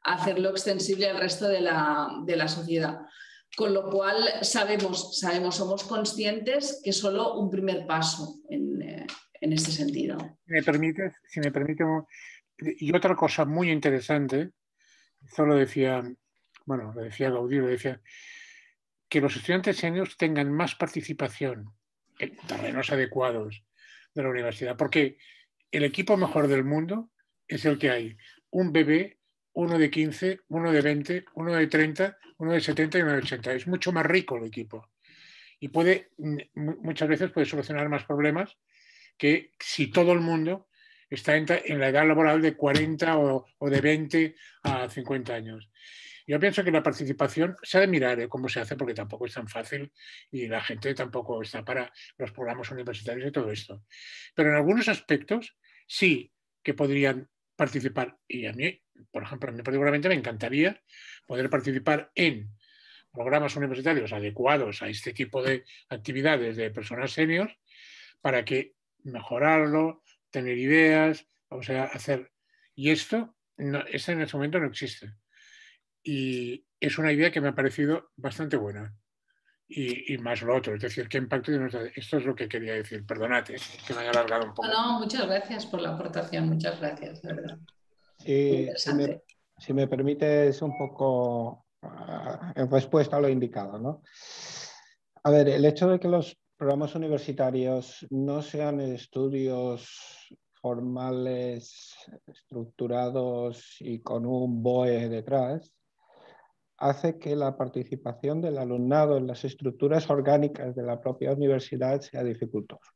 hacerlo extensible al resto de la, de la sociedad. Con lo cual sabemos, sabemos, somos conscientes que es solo un primer paso en, eh, en este sentido. Si me permites, si me permite, y otra cosa muy interesante, esto lo decía, bueno, lo decía Gaudí, lo decía, que los estudiantes seniors tengan más participación en terrenos adecuados de la universidad, porque el equipo mejor del mundo es el que hay un bebé, uno de quince, uno de veinte, uno de treinta, uno de setenta y uno de ochenta. Es mucho más rico el equipo y puede, muchas veces puede solucionar más problemas que si todo el mundo está en, en la edad laboral de cuarenta o, o de veinte a cincuenta años. Yo pienso que la participación se ha de mirar ¿eh? cómo se hace, porque tampoco es tan fácil y la gente tampoco está para los programas universitarios y todo esto. Pero en algunos aspectos sí que podrían participar. Y a mí, por ejemplo, a mí particularmente me encantaría poder participar en programas universitarios adecuados a este tipo de actividades de personas seniors para que mejorarlo, tener ideas, o sea, hacer... Y esto, no, esto en este momento no existe. Y es una idea que me ha parecido bastante buena. Y, y más lo otro, es decir, qué impacto tiene nuestra... Esto es lo que quería decir. Perdonad, que me haya alargado un poco. No, no, muchas gracias por la aportación, muchas gracias, de verdad. Sí, si, me, si me permites un poco uh, en respuesta a lo indicado, ¿no? A ver, el hecho de que los programas universitarios no sean estudios formales, estructurados y con un B O E detrás, hace que la participación del alumnado en las estructuras orgánicas de la propia universidad sea dificultosa.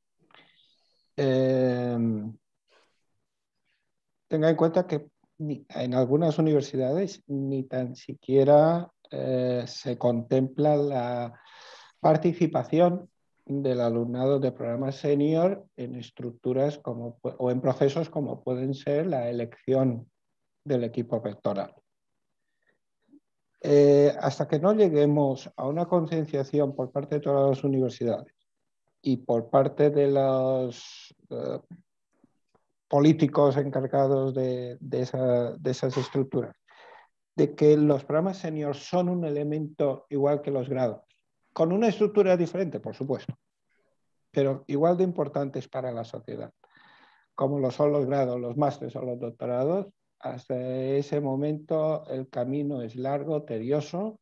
Eh, tenga en cuenta que en algunas universidades ni tan siquiera eh, se contempla la participación del alumnado de programas senior en estructuras como, o en procesos como pueden ser la elección del equipo rectoral. Eh, hasta que no lleguemos a una concienciación por parte de todas las universidades y por parte de los uh, políticos encargados de, de, esa, de esas estructuras, de que los programas senior son un elemento igual que los grados, con una estructura diferente, por supuesto, pero igual de importantes para la sociedad, como lo son los grados, los másteres o los doctorados. Hasta ese momento el camino es largo, tedioso,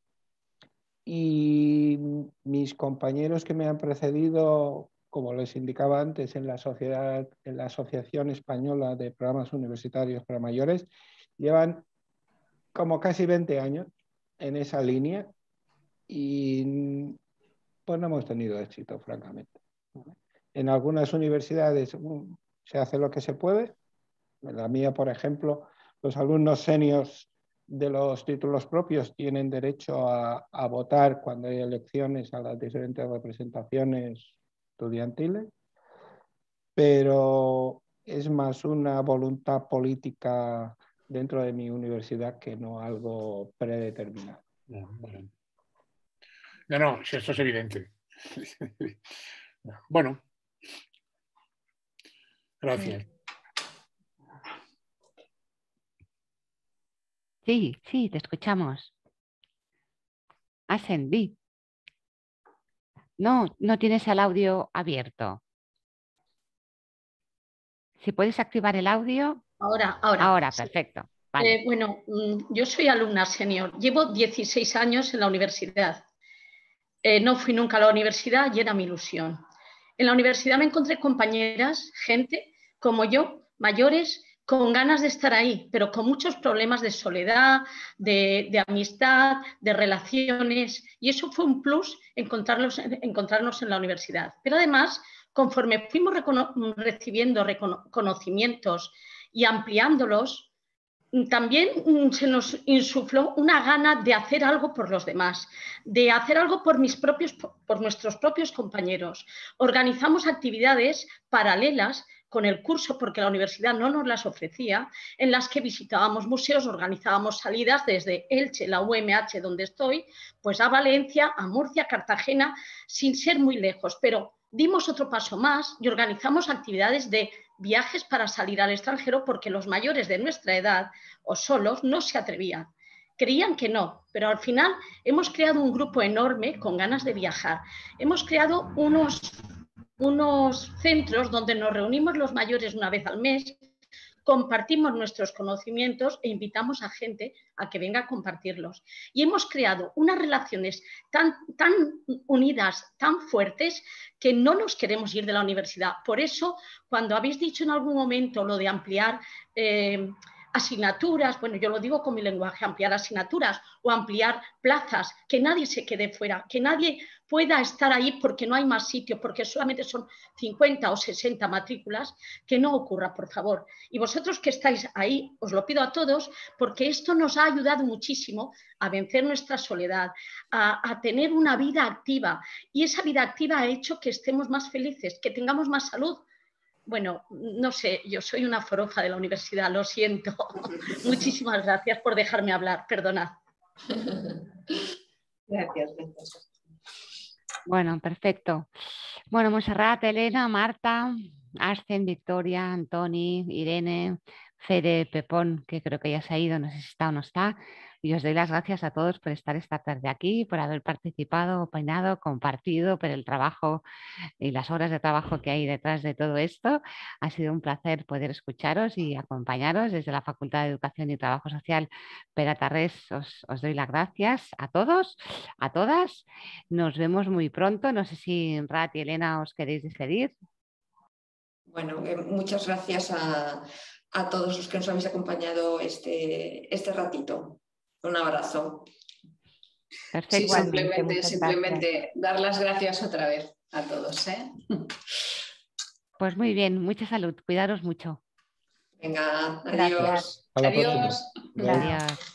y mis compañeros que me han precedido, como les indicaba antes, en la, sociedad, en la Asociación Española de Programas Universitarios para Mayores, llevan como casi veinte años en esa línea y pues no hemos tenido éxito, francamente. En algunas universidades se hace lo que se puede. En la mía, por ejemplo, los alumnos seniors de los títulos propios tienen derecho a, a votar cuando hay elecciones a las diferentes representaciones estudiantiles, pero es más una voluntad política dentro de mi universidad que no algo predeterminado. No, no, no, si esto es evidente. Bueno, gracias. Sí, sí, te escuchamos. Ascendí. No, no tienes el audio abierto. Si puedes activar el audio. Ahora, ahora. Ahora, sí. Perfecto. Vale. Eh, bueno, yo soy alumna senior. Llevo dieciséis años en la universidad. Eh, no fui nunca a la universidad y era mi ilusión. En la universidad me encontré compañeras, gente como yo, mayores, con ganas de estar ahí, pero con muchos problemas de soledad, de, de amistad, de relaciones, y eso fue un plus encontrarlos, encontrarnos en la universidad. Pero además, conforme fuimos recibiendo reconocimientos y ampliándolos, también se nos insufló una gana de hacer algo por los demás, de hacer algo por, mis propios, por nuestros propios compañeros. Organizamos actividades paralelas con el curso, porque la universidad no nos las ofrecía, en las que visitábamos museos, organizábamos salidas desde Elche, la U M H donde estoy, pues a Valencia, a Murcia, Cartagena, sin ser muy lejos, pero dimos otro paso más y organizamos actividades de viajes para salir al extranjero porque los mayores de nuestra edad o solos no se atrevían. Creían que no, pero al final hemos creado un grupo enorme con ganas de viajar. Hemos creado unos, unos centros donde nos reunimos los mayores una vez al mes, compartimos nuestros conocimientos e invitamos a gente a que venga a compartirlos. Y hemos creado unas relaciones tan, tan unidas, tan fuertes, que no nos queremos ir de la universidad. Por eso, cuando habéis dicho en algún momento lo de ampliar eh, asignaturas, bueno, yo lo digo con mi lenguaje, ampliar asignaturas o ampliar plazas, que nadie se quede fuera, que nadie pueda estar ahí porque no hay más sitio, porque solamente son cincuenta o sesenta matrículas, que no ocurra, por favor. Y vosotros que estáis ahí, os lo pido a todos, porque esto nos ha ayudado muchísimo a vencer nuestra soledad, a, a tener una vida activa, y esa vida activa ha hecho que estemos más felices, que tengamos más salud. Bueno, no sé, yo soy una forofa de la universidad, lo siento. Muchísimas gracias por dejarme hablar, perdonad. Gracias, gracias. Bueno, perfecto. Bueno, Montserrat, Elena, Marta, Ascen, Victoria, Antoni, Irene, Fede, Pepón, que creo que ya se ha ido, no sé si está o no está. Y os doy las gracias a todos por estar esta tarde aquí, por haber participado, opinado, compartido, por el trabajo y las horas de trabajo que hay detrás de todo esto. Ha sido un placer poder escucharos y acompañaros desde la Facultad de Educación y Trabajo Social Pere Tarrés. Os, os doy las gracias a todos, a todas. Nos vemos muy pronto. No sé si Rat y Elena os queréis despedir. Bueno, eh, muchas gracias a, a todos los que nos habéis acompañado este, este ratito. Un abrazo. Perfecto. Sí, simplemente, simplemente dar las gracias otra vez a todos, ¿eh? Pues muy bien, mucha salud, cuidaros mucho. Venga, adiós. Adiós. Adiós. Adiós.